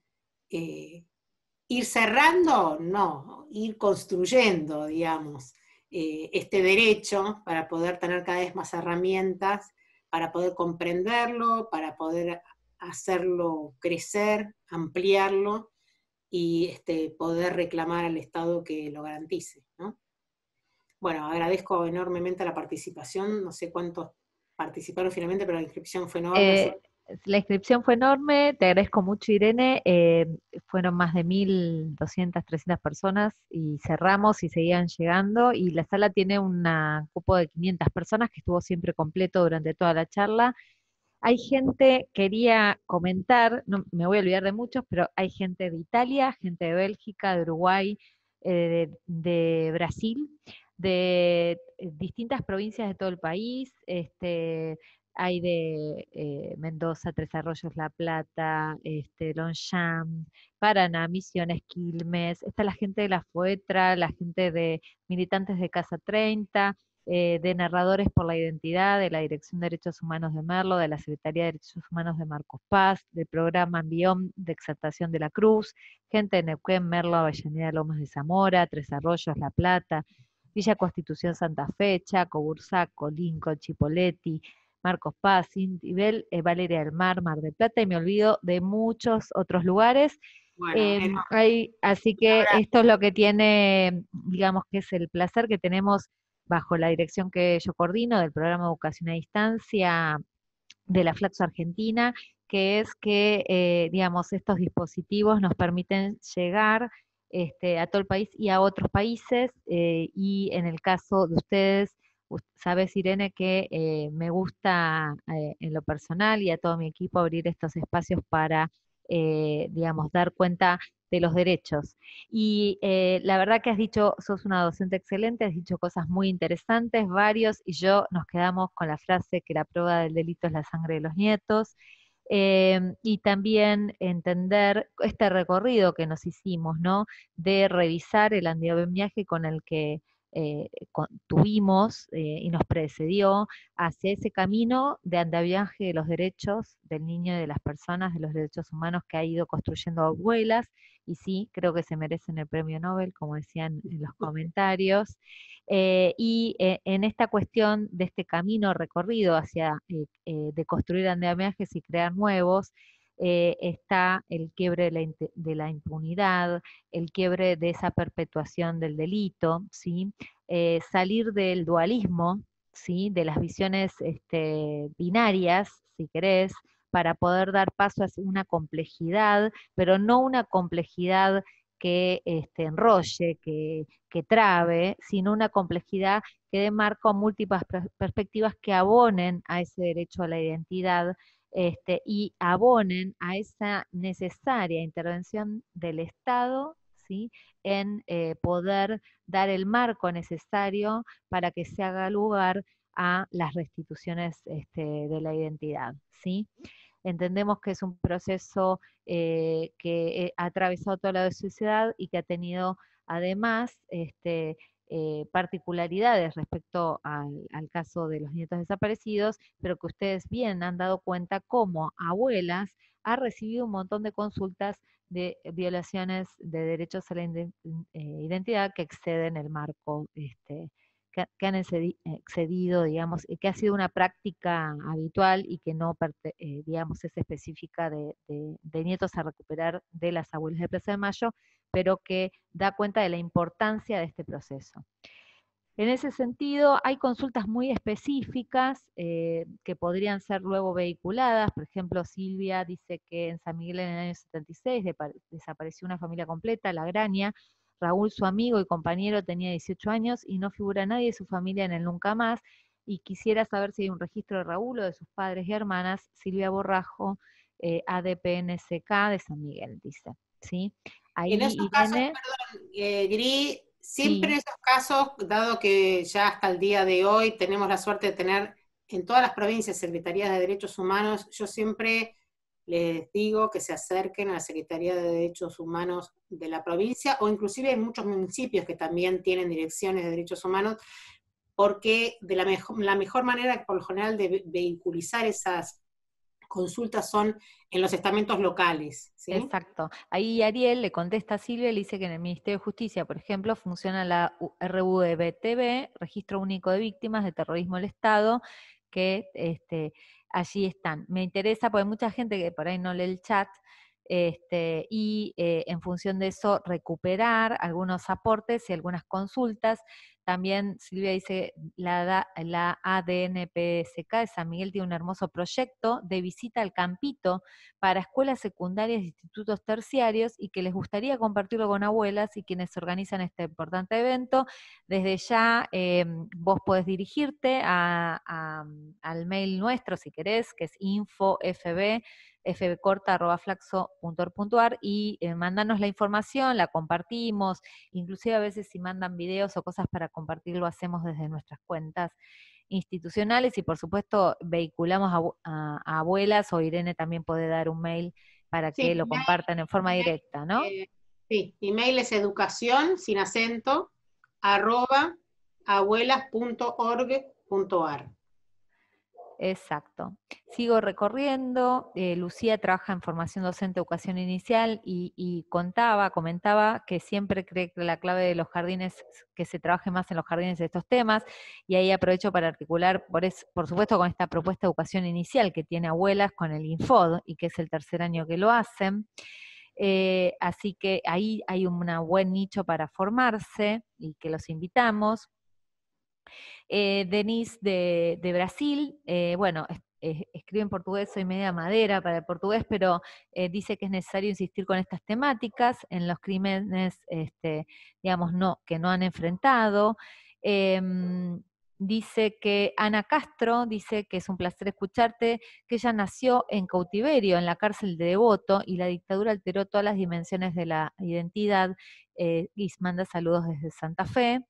ir cerrando, no, ir construyendo, digamos, este derecho, para poder tener cada vez más herramientas, para poder comprenderlo, para poder hacerlo crecer, ampliarlo, y poder reclamar al Estado que lo garantice, ¿no? Bueno, agradezco enormemente la participación, no sé cuántos participaron finalmente, pero la inscripción fue enorme. La inscripción fue enorme, te agradezco mucho, Irene, fueron más de 1.200, 300 personas y cerramos y seguían llegando, y la sala tiene un cupo de 500 personas que estuvo siempre completo durante toda la charla. Hay gente, quería comentar, no me voy a olvidar de muchos, pero hay gente de Italia, gente de Bélgica, de Uruguay, de Brasil, de distintas provincias de todo el país, hay de Mendoza, Tres Arroyos, La Plata, Longchamp, Paraná, Misiones, Quilmes, está la gente de la FOETRA, la gente de militantes de Casa 30, de Narradores por la Identidad, de la Dirección de Derechos Humanos de Merlo, de la Secretaría de Derechos Humanos de Marcos Paz, del programa Envión de Exaltación de la Cruz, gente de Neuquén, Merlo, Avellaneda, Lomas de Zamora, Tres Arroyos, La Plata, Villa Constitución, Santa Fe, Chaco, Bursaco, Lincoln, Chipoleti, Marcos Paz, Intibel, Valeria del Mar, Mar del Plata, y me olvido de muchos otros lugares. Bueno, Así que esto es lo que tiene, digamos que es el placer que tenemos bajo la dirección que yo coordino del programa de Educación a Distancia de la Flaxo Argentina, que es que, digamos, estos dispositivos nos permiten llegar a todo el país y a otros países, y en el caso de ustedes, sabes, Irene, que me gusta en lo personal y a todo mi equipo abrir estos espacios para, digamos, dar cuenta de los derechos. Y la verdad que has dicho, sos una docente excelente, has dicho cosas muy interesantes, varios, y yo nos quedamos con la frase que la prueba del delito es la sangre de los nietos. Y también entender este recorrido que nos hicimos, ¿no? De revisar el andamiaje con el que tuvimos y nos precedió hacia ese camino de andamiaje de los derechos del niño y de las personas, de los derechos humanos que ha ido construyendo abuelas, y sí, creo que se merecen el premio Nobel, como decían en los comentarios. En esta cuestión de este camino recorrido hacia de construir andamiajes y crear nuevos, está el quiebre de la impunidad, el quiebre de esa perpetuación del delito, ¿sí? Salir del dualismo, ¿sí? De las visiones binarias, si querés, para poder dar paso a una complejidad, pero no una complejidad que enrolle, que trabe, sino una complejidad que dé marco a múltiples perspectivas que abonen a ese derecho a la identidad, y abonen a esa necesaria intervención del Estado, ¿sí? En poder dar el marco necesario para que se haga lugar a las restituciones de la identidad, ¿sí? Entendemos que es un proceso que ha atravesado toda la sociedad y que ha tenido además particularidades respecto al caso de los nietos desaparecidos, pero que ustedes bien han dado cuenta cómo Abuelas ha recibido un montón de consultas de violaciones de derechos a la identidad que exceden el marco que han excedido, digamos, y que ha sido una práctica habitual y que no, digamos, es específica de nietos a recuperar de las abuelas de Plaza de Mayo, pero que da cuenta de la importancia de este proceso. En ese sentido, hay consultas muy específicas que podrían ser luego vehiculadas. Por ejemplo, Silvia dice que en San Miguel en el año 76 desapareció una familia completa, La Graña. Raúl, su amigo y compañero, tenía 18 años y no figura nadie de su familia en el Nunca Más. Y quisiera saber si hay un registro de Raúl o de sus padres y hermanas. Silvia Borrajo, ADPNCK de San Miguel, dice. ¿Sí? Ahí, En esos casos, Irene, perdón, Gris, siempre sí. en esos casos, dado que ya hasta el día de hoy tenemos la suerte de tener en todas las provincias secretarías de derechos humanos, yo siempre les digo que se acerquen a la Secretaría de Derechos Humanos de la provincia, o inclusive hay muchos municipios que también tienen direcciones de derechos humanos, porque de la mejor manera, por lo general, de vehiculizar esas consultas son en los estamentos locales, ¿sí? Exacto. Ahí Ariel le contesta a Silvia y le dice que en el Ministerio de Justicia, por ejemplo, funciona la RUDBTV, Registro Único de Víctimas de Terrorismo del Estado, que allí están. Me interesa porque hay mucha gente que por ahí no lee el chat, y en función de eso recuperar algunos aportes y algunas consultas. También Silvia dice, la ADNPSK de San Miguel tiene un hermoso proyecto de visita al campito para escuelas secundarias e institutos terciarios y que les gustaría compartirlo con abuelas y quienes organizan este importante evento. Desde ya vos podés dirigirte al mail nuestro si querés, que es info.fbcorta@flaxo.org.ar y mandanos la información, la compartimos, inclusive a veces si mandan videos o cosas para compartir lo hacemos desde nuestras cuentas institucionales y por supuesto vehiculamos a abuelas, o Irene también puede dar un mail para que Sí, lo compartan en forma directa, ¿no? Sí, mi mail es educación, sin acento, @abuelas.org.ar. Exacto. Sigo recorriendo. Lucía trabaja en formación docente, educación inicial y comentaba que siempre cree que la clave de los jardines, que se trabaje más en los jardines de estos temas, y ahí aprovecho para articular, por supuesto, con esta propuesta de educación inicial que tiene abuelas con el Infod, y que es el tercer año que lo hacen. Así que ahí hay un buen nicho para formarse y que los invitamos. Denise de Brasil, bueno, escribe en portugués, soy media madera para el portugués, pero dice que es necesario insistir con estas temáticas en los crímenes, digamos, que no han enfrentado. dice que Ana Castro, dice que es un placer escucharte, que ella nació en cautiverio, en la cárcel de Devoto, y la dictadura alteró todas las dimensiones de la identidad, y manda saludos desde Santa Fe.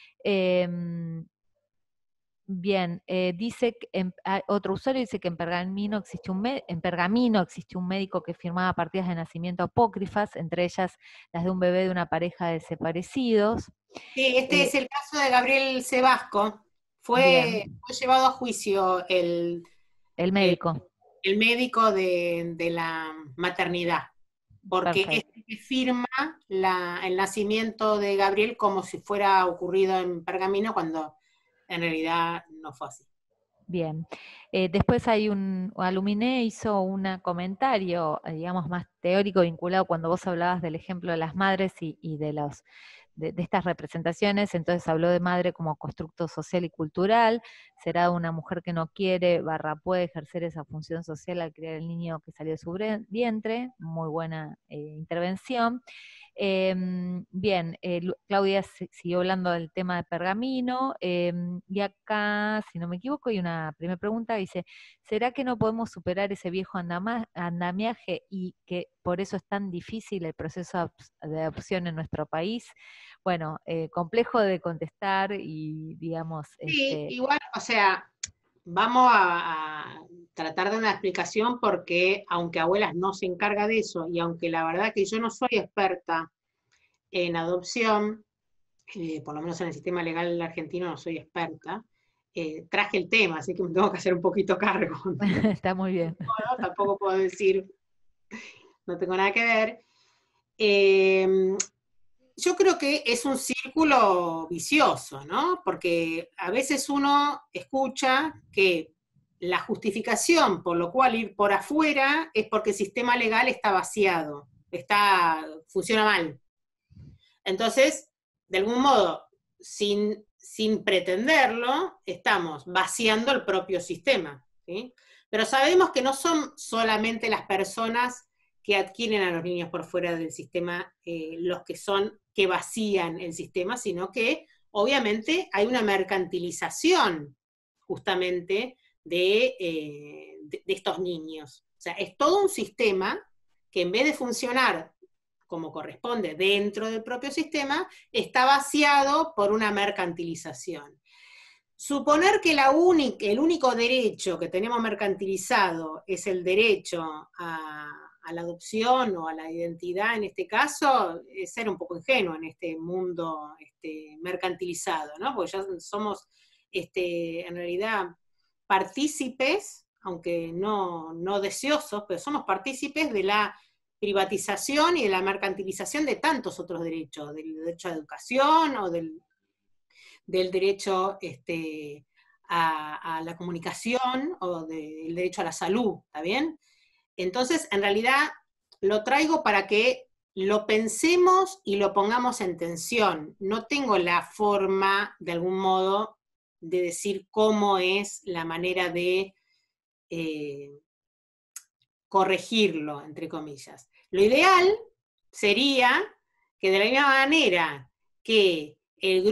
Bien, dice que otro usuario dice que en Pergamino existió un médico que firmaba partidas de nacimiento apócrifas, entre ellas las de un bebé de una pareja de desaparecidos. Sí, este es el caso de Gabriel Sebasco. Fue llevado a juicio el médico. El médico de la maternidad, porque es el que firma el nacimiento de Gabriel como si fuera ocurrido en Pergamino, cuando en realidad no fue así. Bien. Después hay Aluminé hizo un comentario, digamos, más teórico vinculado cuando vos hablabas del ejemplo de las madres y de estas representaciones. Entonces habló de madre como constructo social y cultural. Será una mujer que no quiere, puede ejercer esa función social al criar el niño que salió de su vientre. Muy buena intervención. Bien, Claudia siguió hablando del tema de Pergamino, y acá, si no me equivoco, hay una primera pregunta, dice, ¿será que no podemos superar ese viejo andamiaje y que por eso es tan difícil el proceso de adopción en nuestro país? Bueno, complejo de contestar y, digamos... Sí, igual, o sea, vamos a tratar de una explicación, porque aunque Abuelas no se encarga de eso, y aunque la verdad que yo no soy experta en adopción, por lo menos en el sistema legal argentino no soy experta, traje el tema, así que me tengo que hacer un poquito cargo. Está muy bien. No, tampoco puedo decir, no tengo nada que ver. Yo creo que es un círculo vicioso, ¿no? Porque a veces uno escucha que la justificación por lo cual ir por afuera es porque el sistema legal está vaciado, funciona mal. Entonces, de algún modo, sin pretenderlo, estamos vaciando el propio sistema, ¿sí? Pero sabemos que no son solamente las personas que adquieren a los niños por fuera del sistema los que vacían el sistema, sino que obviamente hay una mercantilización justamente de estos niños. O sea, es todo un sistema que, en vez de funcionar como corresponde dentro del propio sistema, está vaciado por una mercantilización. Suponer que el único derecho que tenemos mercantilizado es el derecho a la adopción o a la identidad, en este caso, es ser un poco ingenuo en este mundo mercantilizado, ¿no? Porque ya somos, en realidad, partícipes, aunque no deseosos, pero somos partícipes de la privatización y de la mercantilización de tantos otros derechos, del derecho a educación o del derecho a la comunicación o del derecho a la salud, ¿está bien? Entonces, en realidad, lo traigo para que lo pensemos y lo pongamos en tensión. No tengo la forma, de algún modo, de decir cómo es la manera de corregirlo, entre comillas. Lo ideal sería que, de la misma manera que un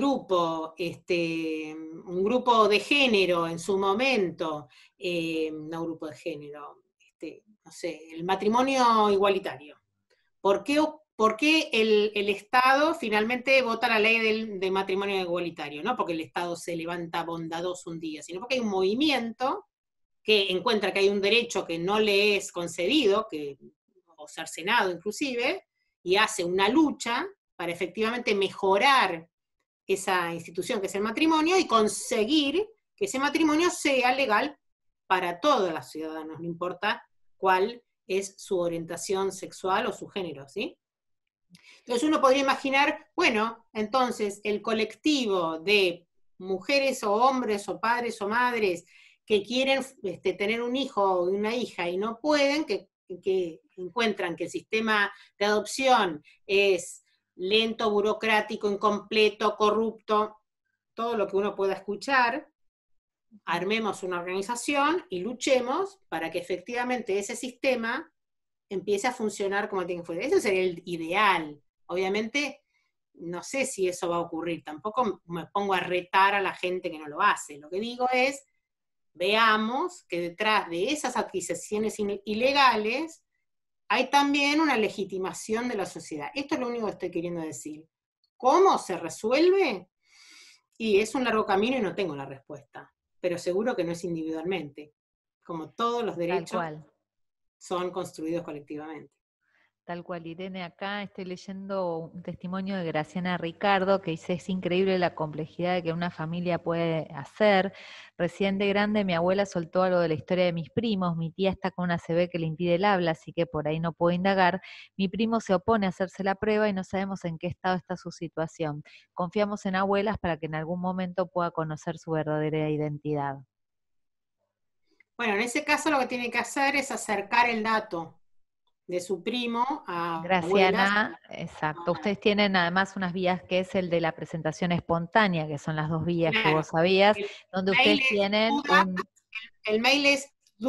grupo de género en su momento, no grupo de género, no sé, el matrimonio igualitario. ¿Por qué el Estado finalmente vota la ley del matrimonio igualitario? No porque el Estado se levanta bondadoso un día, sino porque hay un movimiento que encuentra que hay un derecho que no le es concedido, o cercenado inclusive, y hace una lucha para efectivamente mejorar esa institución que es el matrimonio y conseguir que ese matrimonio sea legal para todos los ciudadanos, no importa cuál es su orientación sexual o su género, ¿sí? Entonces uno podría imaginar, bueno, entonces el colectivo de mujeres o hombres o padres o madres que quieren tener un hijo o una hija y no pueden, que encuentran que el sistema de adopción es lento, burocrático, incompleto, corrupto, todo lo que uno pueda escuchar, armemos una organización y luchemos para que efectivamente ese sistema empiece a funcionar como tiene que funcionar. Ese sería el ideal. Obviamente no sé si eso va a ocurrir, tampoco me pongo a retar a la gente que no lo hace. Lo que digo es, veamos que detrás de esas adquisiciones ilegales hay también una legitimación de la sociedad. Esto es lo único que estoy queriendo decir. ¿Cómo se resuelve? Y es un largo camino y no tengo la respuesta, pero seguro que no es individualmente, como todos los Tal derechos cual. son construidos colectivamente. Tal cual, Irene, acá estoy leyendo un testimonio de Graciana Ricardo que dice, es increíble la complejidad de que una familia puede hacer. Recién de grande mi abuela soltó algo de la historia de mis primos, mi tía está con una ACV que le impide el habla, así que por ahí no puedo indagar. Mi primo se opone a hacerse la prueba y no sabemos en qué estado está su situación. Confiamos en abuelas para que en algún momento pueda conocer su verdadera identidad. Bueno, en ese caso lo que tiene que hacer es acercar el dato de su primo a abuelas. Graciana, exacto. Ustedes tienen además unas vías que es el de la presentación espontánea, que son las 2 vías que Claro, vos sabías, el donde mail ustedes es tienen un el mail es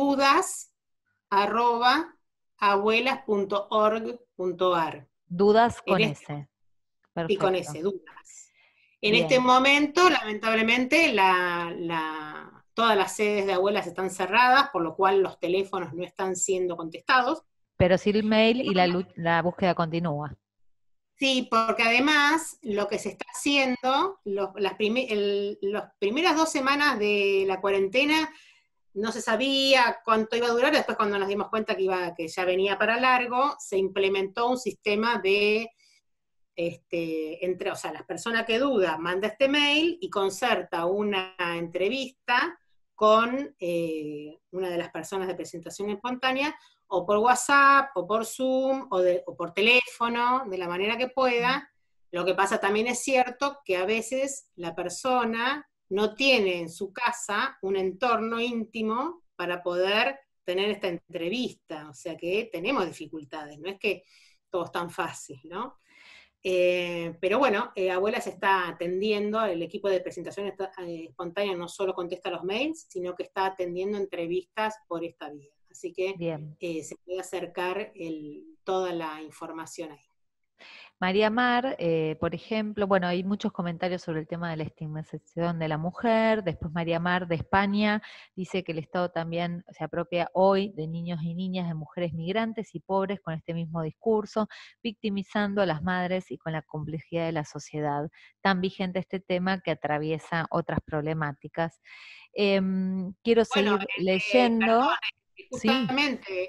dudas@abuelas.org.ar. dudas En con este, S. y con Perfecto. ese, dudas. En este Bien. momento, lamentablemente, todas las sedes de abuelas están cerradas, por lo cual los teléfonos no están siendo contestados. Pero sí el mail y la búsqueda continúa. Sí, porque además lo que se está haciendo, las primeras 2 semanas de la cuarentena, no se sabía cuánto iba a durar, después cuando nos dimos cuenta que ya venía para largo, se implementó un sistema de, o sea, la persona que duda manda este mail y concerta una entrevista con una de las personas de presentación espontánea, o por WhatsApp, o por Zoom, o por teléfono, de la manera que pueda. Lo que pasa también es cierto que a veces la persona no tiene en su casa un entorno íntimo para poder tener esta entrevista, o sea que tenemos dificultades, no es que todo es tan fácil, ¿no? Pero bueno, Abuelas está atendiendo, el equipo de presentación espontánea no solo contesta los mails, sino que está atendiendo entrevistas por esta vía. Así que Bien. se puede acercar toda la información ahí. María Mar, por ejemplo, bueno, hay muchos comentarios sobre el tema de la estigmatización de la mujer. Después María Mar de España dice que el Estado también se apropia hoy de niños y niñas, de mujeres migrantes y pobres con este mismo discurso, victimizando a las madres y con la complejidad de la sociedad. Tan vigente este tema que atraviesa otras problemáticas. Quiero Bueno, seguir leyendo. Sí, justamente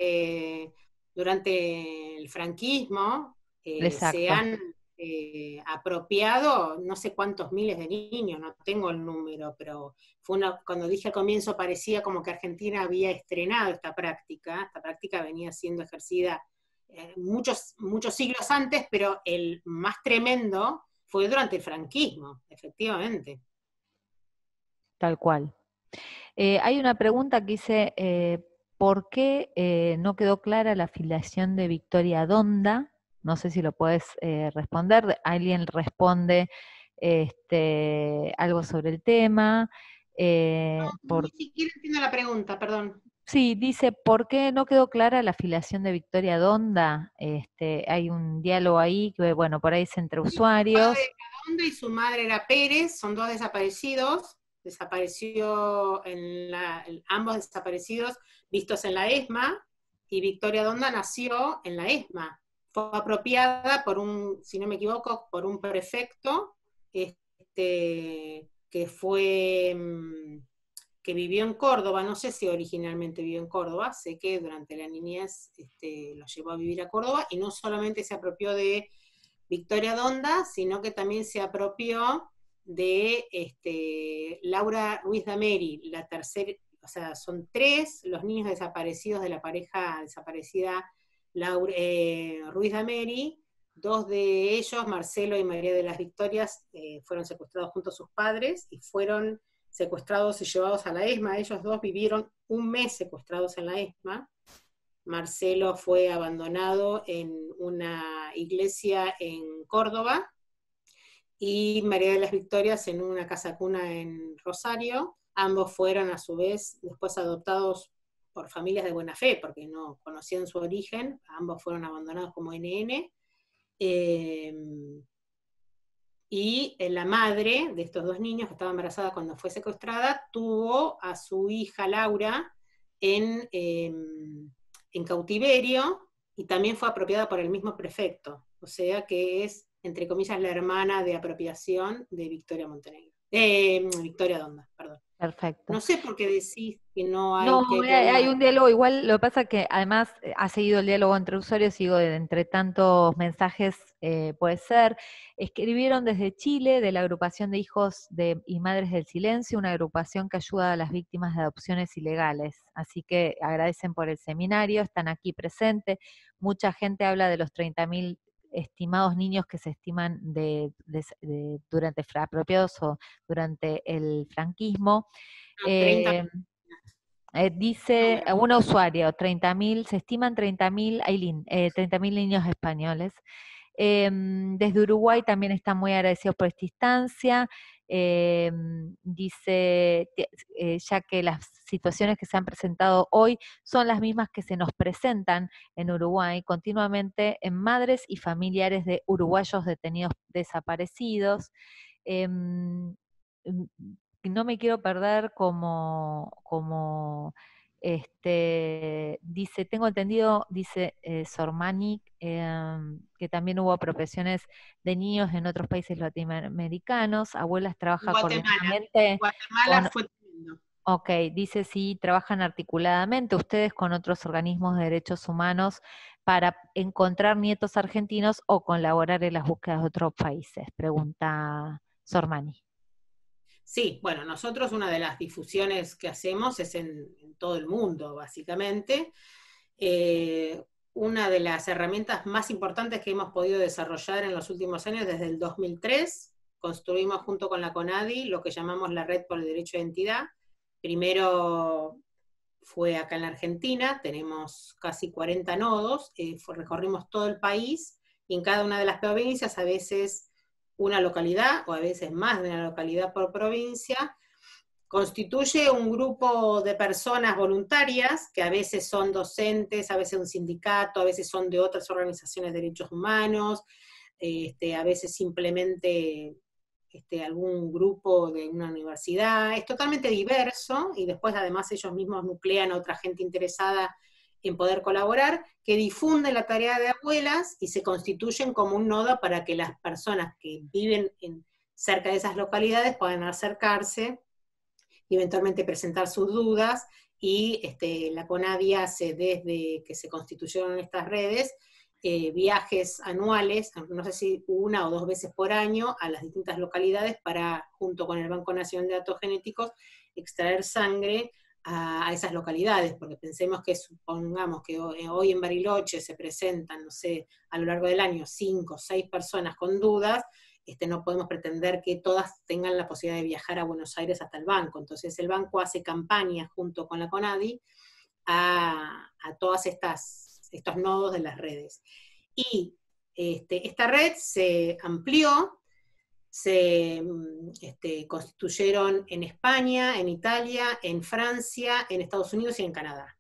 durante el franquismo se exacto. han apropiado no sé cuántos miles de niños, no tengo el número, pero cuando dije al comienzo parecía como que Argentina había estrenado esta práctica venía siendo ejercida muchos siglos antes, pero el más tremendo fue durante el franquismo, efectivamente. Tal cual. Hay una pregunta que dice, ¿por qué no quedó clara la afiliación de Victoria Donda? No sé si lo puedes responder. Alguien responde algo sobre el tema. Ni siquiera entiendo la pregunta, perdón. Sí, dice, ¿por qué no quedó clara la afiliación de Victoria Donda? Hay un diálogo ahí que, bueno, por ahí es entre Su padre usuarios. era Donda y su madre era Pérez, son dos desaparecidos, ambos desaparecidos vistos en la ESMA, y Victoria Donda nació en la ESMA. Fue apropiada si no me equivoco, por un prefecto, que vivió en Córdoba, no sé si originalmente vivió en Córdoba, sé que durante la niñez lo llevó a vivir a Córdoba, y no solamente se apropió de Victoria Donda, sino que también se apropió de Laura Ruiz Dameri, la tercera, o sea, son 3 los niños desaparecidos de la pareja desaparecida Ruiz Dameri. 2 de ellos, Marcelo y María de las Victorias, fueron secuestrados junto a sus padres y fueron secuestrados y llevados a la ESMA. Ellos 2 vivieron un mes secuestrados en la ESMA. Marcelo fue abandonado en una iglesia en Córdoba y María de las Victorias en una casa cuna en Rosario. Ambos fueron a su vez después adoptados por familias de buena fe, porque no conocían su origen. Ambos fueron abandonados como NN. y la madre de estos dos niños, que estaba embarazada cuando fue secuestrada, tuvo a su hija Laura en cautiverio, y también fue apropiada por el mismo prefecto, o sea que es, entre comillas, la hermana de apropiación de Victoria Montenegro. Victoria Donda, perdón. Perfecto. No sé por qué decís que no hay, No, que hay hay problemas. un diálogo igual, lo que pasa que además ha seguido el diálogo entre usuarios, digo, entre tantos mensajes puede ser. Escribieron desde Chile, de la agrupación de hijos y madres del silencio, una agrupación que ayuda a las víctimas de adopciones ilegales. Así que agradecen por el seminario, están aquí presentes. Mucha gente habla de los 30.000 estimados niños que se estiman durante apropiados o durante el franquismo. 30 Eh, Dice números. una usuaria, 30.000, se estiman 30.000, Ailín, 30.000 niños españoles. Desde Uruguay también están muy agradecidos por esta instancia. Dice, ya que las situaciones que se han presentado hoy son las mismas que se nos presentan en Uruguay continuamente en madres y familiares de uruguayos detenidos desaparecidos. Em, no me quiero perder dice, tengo entendido, dice Sormani, que también hubo apropiaciones de niños en otros países latinoamericanos. Abuelas En trabaja Guatemala. coordinadamente Guatemala con, fue tremendo. ok, dice sí, trabajan articuladamente ustedes con otros organismos de derechos humanos para encontrar nietos argentinos o colaborar en las búsquedas de otros países, pregunta Sormani. Sí, bueno, nosotros una de las difusiones que hacemos es en todo el mundo, básicamente. Una de las herramientas más importantes que hemos podido desarrollar en los últimos años, desde el 2003, construimos junto con la CONADI lo que llamamos la Red por el Derecho de Identidad. Primero fue acá en la Argentina, tenemos casi 40 nodos, recorrimos todo el país, y en cada una de las provincias, a veces una localidad, o a veces más de una localidad por provincia, constituye un grupo de personas voluntarias, que a veces son docentes, a veces un sindicato, a veces son de otras organizaciones de derechos humanos, a veces simplemente algún grupo de una universidad. Es totalmente diverso, y después además ellos mismos nuclean a otra gente interesada en poder colaborar, que difunden la tarea de abuelas y se constituyen como un nodo para que las personas que viven cerca de esas localidades puedan acercarse y eventualmente presentar sus dudas, y la CONADI hace, desde que se constituyeron estas redes, viajes anuales, no sé si una o dos veces por año, a las distintas localidades para, junto con el Banco Nacional de Datos Genéticos, extraer sangre a esas localidades, porque pensemos que, supongamos que hoy en Bariloche se presentan, no sé, a lo largo del año 5 o 6 personas con dudas. No podemos pretender que todas tengan la posibilidad de viajar a Buenos Aires hasta el banco. Entonces el banco hace campaña junto con la CONADI a todos estos nodos de las redes. Y esta red se amplió, se constituyeron en España, en Italia, en Francia, en Estados Unidos y en Canadá.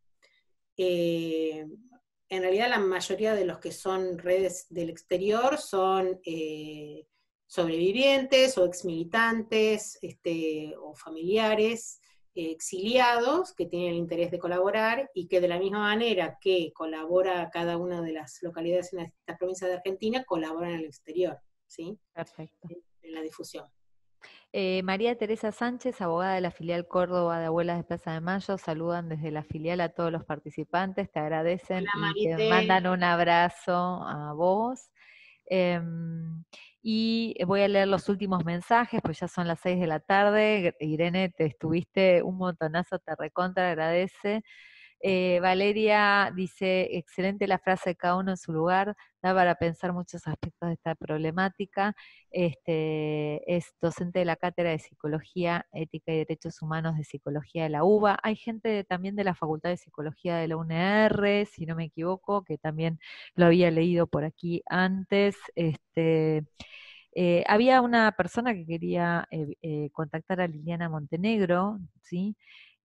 En realidad la mayoría de los que son redes del exterior son sobrevivientes o exmilitantes, o familiares exiliados que tienen el interés de colaborar, y que de la misma manera que colabora cada una de las localidades en las provincias de Argentina, colaboran en el exterior, ¿sí? Perfecto. En la difusión. María Teresa Sánchez, abogada de la filial Córdoba de Abuelas de Plaza de Mayo, saludan desde la filial a todos los participantes, te agradecen Hola, y te Marité. mandan un abrazo a vos. Y voy a leer los últimos mensajes, pues ya son las 6 de la tarde. Irene, te estuviste un montonazo, te recontra agradece. Valeria dice, excelente la frase de cada uno en su lugar, da para pensar muchos aspectos de esta problemática. Es docente de la Cátedra de Psicología, Ética y Derechos Humanos de Psicología de la UBA. Hay gente también de la Facultad de Psicología de la UNR, si no me equivoco, que también lo había leído por aquí antes. Había una persona que quería contactar a Liliana Montenegro, ¿sí?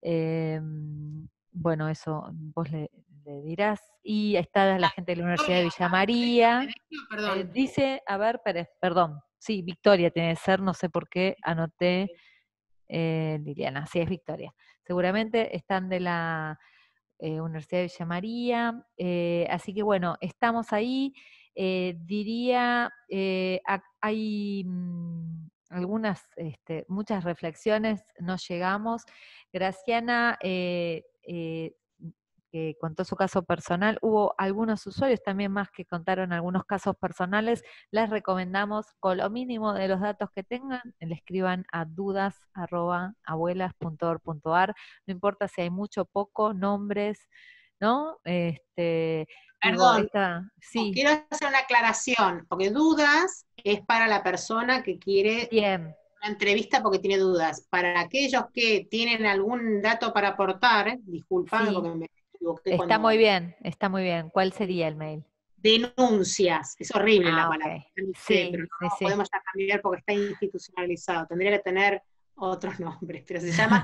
Bueno, eso vos le dirás. Y está la gente de la Universidad de Villa María. Perdón. Dice, a ver, perdón. Sí, Victoria tiene que ser, no sé por qué anoté Liliana, sí, es Victoria. Seguramente están de la Universidad de Villa María, así que bueno, estamos ahí. Diría, hay algunas, muchas reflexiones, no llegamos. Graciana que contó su caso personal, hubo algunos usuarios también más que contaron algunos casos personales. Les recomendamos, con lo mínimo de los datos que tengan, le escriban a dudas@abuelas.org.ar, no importa si hay mucho o poco, nombres, ¿no? Digo, Perdón, sí, quiero hacer una aclaración, porque dudas es para la persona que quiere bien, una entrevista porque tiene dudas. Para aquellos que tienen algún dato para aportar, discúlpame sí, porque me equivoqué está muy cuando bien, está muy bien. ¿Cuál sería el mail? denuncias, es horrible la Ah, palabra, ok, ya lo sé, pero sí, no sí, lo sí. podemos ya cambiar porque está institucionalizado, tendría que tener otros nombres, pero se llama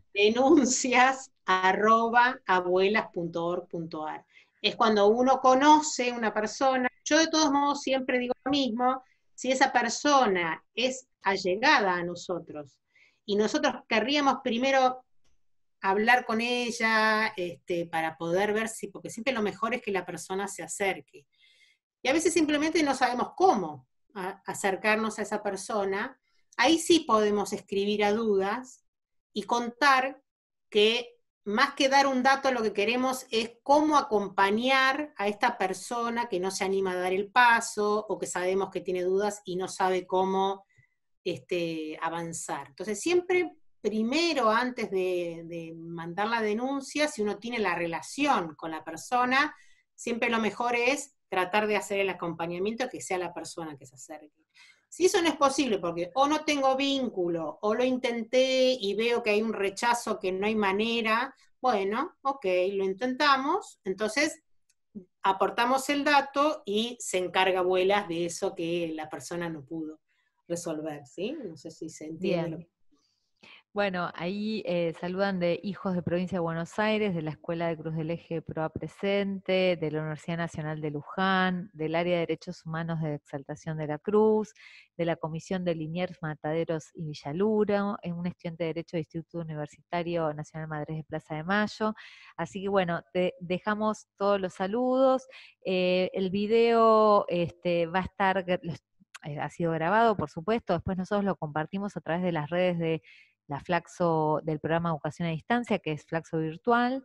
denuncias@abuelas.org.ar. Es cuando uno conoce una persona, yo de todos modos siempre digo lo mismo, si esa persona es allegada a nosotros y nosotros querríamos primero hablar con ella para poder ver si, porque siempre lo mejor es que la persona se acerque. Y a veces simplemente no sabemos cómo acercarnos a esa persona. Ahí sí podemos escribir a dudas y contar que más que dar un dato, lo que queremos es cómo acompañar a esta persona que no se anima a dar el paso o que sabemos que tiene dudas y no sabe cómo avanzar. Entonces, siempre primero, antes de mandar la denuncia, si uno tiene la relación con la persona, siempre lo mejor es tratar de hacer el acompañamiento que sea la persona que se acerque. Si eso no es posible, porque o no tengo vínculo, o lo intenté y veo que hay un rechazo, que no hay manera, bueno, ok, lo intentamos, entonces aportamos el dato y se encarga Abuelas de eso que la persona no pudo resolver, ¿sí? No sé si se entiende lo Bien. que... Bueno, ahí saludan de Hijos de Provincia de Buenos Aires, de la Escuela de Cruz del Eje Proa Presente, de la Universidad Nacional de Luján, del Área de Derechos Humanos de Exaltación de la Cruz, de la Comisión de Liniers, Mataderos y Villaluro, en un estudiante de Derecho del Instituto Universitario Nacional Madres de Plaza de Mayo. Así que bueno, te dejamos todos los saludos. El video va a estar, ha sido grabado, por supuesto, después nosotros lo compartimos a través de las redes de la Flaxo del programa Educación a Distancia, que es Flaxo Virtual,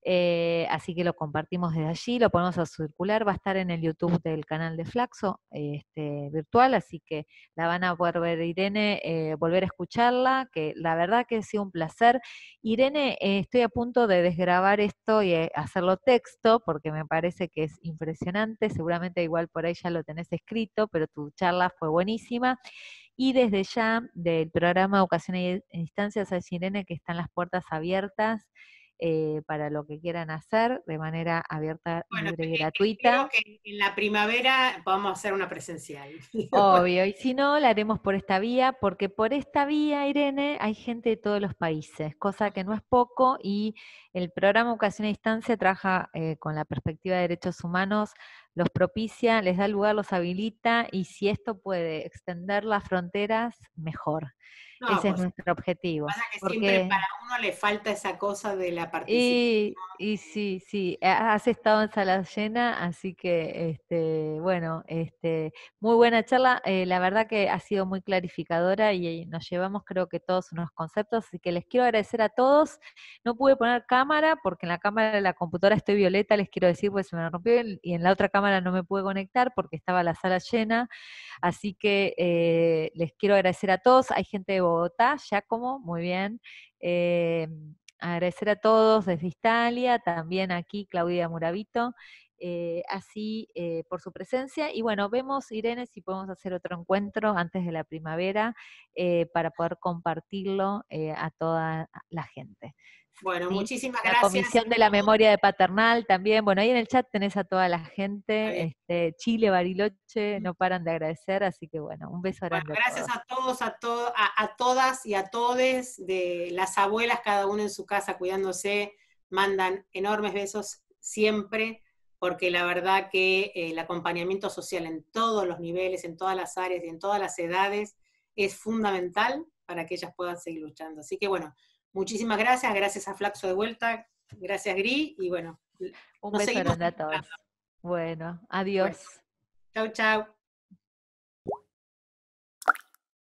así que lo compartimos desde allí, lo ponemos a circular, va a estar en el YouTube del canal de Flaxo Virtual, así que la van a poder ver Irene, volver a escucharla, que la verdad que ha sido un placer. Irene, estoy a punto de desgrabar esto y hacerlo texto, porque me parece que es impresionante, seguramente igual por ahí ya lo tenés escrito, pero tu charla fue buenísima. Y desde ya, del programa Educación a Distancia, sabes, Irene, que están las puertas abiertas para lo que quieran hacer, de manera abierta, Bueno, libre y espero gratuita. que en la primavera podamos hacer una presencial. Obvio, y si no, la haremos por esta vía, porque por esta vía, Irene, hay gente de todos los países, cosa que no es poco, y el programa Educación a Distancia trabaja con la perspectiva de derechos humanos, los propicia, les da lugar, los habilita, y si esto puede extender las fronteras, mejor. No, Ese es pues nuestro objetivo, pasa que siempre porque para uno le falta esa cosa de la participación. y sí, sí, has estado en sala llena, así que, bueno, muy buena charla. La verdad que ha sido muy clarificadora y nos llevamos, creo que todos unos conceptos, así que les quiero agradecer a todos. No pude poner cámara porque en la cámara de la computadora estoy violeta, les quiero decir, pues se me rompió y en la otra cámara no me pude conectar porque estaba la sala llena. Así que les quiero agradecer a todos. Hay gente de Bogotá, Giacomo, muy bien. Eh, Agradecer a todos desde Italia, también aquí Claudia Muravito, por su presencia. Y bueno, vemos, Irene, si podemos hacer otro encuentro antes de la primavera para poder compartirlo a toda la gente. Bueno, ¿Sí? muchísimas La gracias Comisión de la Memoria de Paternal también, bueno, ahí en el chat tenés a toda la a gente, Chile, Bariloche, no paran de agradecer, así que bueno, un beso Bueno, grande a gracias todos. a todos, a todas y a todes de las abuelas, cada uno en su casa cuidándose, mandan enormes besos siempre porque la verdad que el acompañamiento social en todos los niveles, en todas las áreas y en todas las edades es fundamental para que ellas puedan seguir luchando. Así que bueno, muchísimas gracias a Flaxo de vuelta, gracias Gri, y bueno, Un nos beso seguimos. grande a todos. Bueno, adiós. Bueno, chau, chau.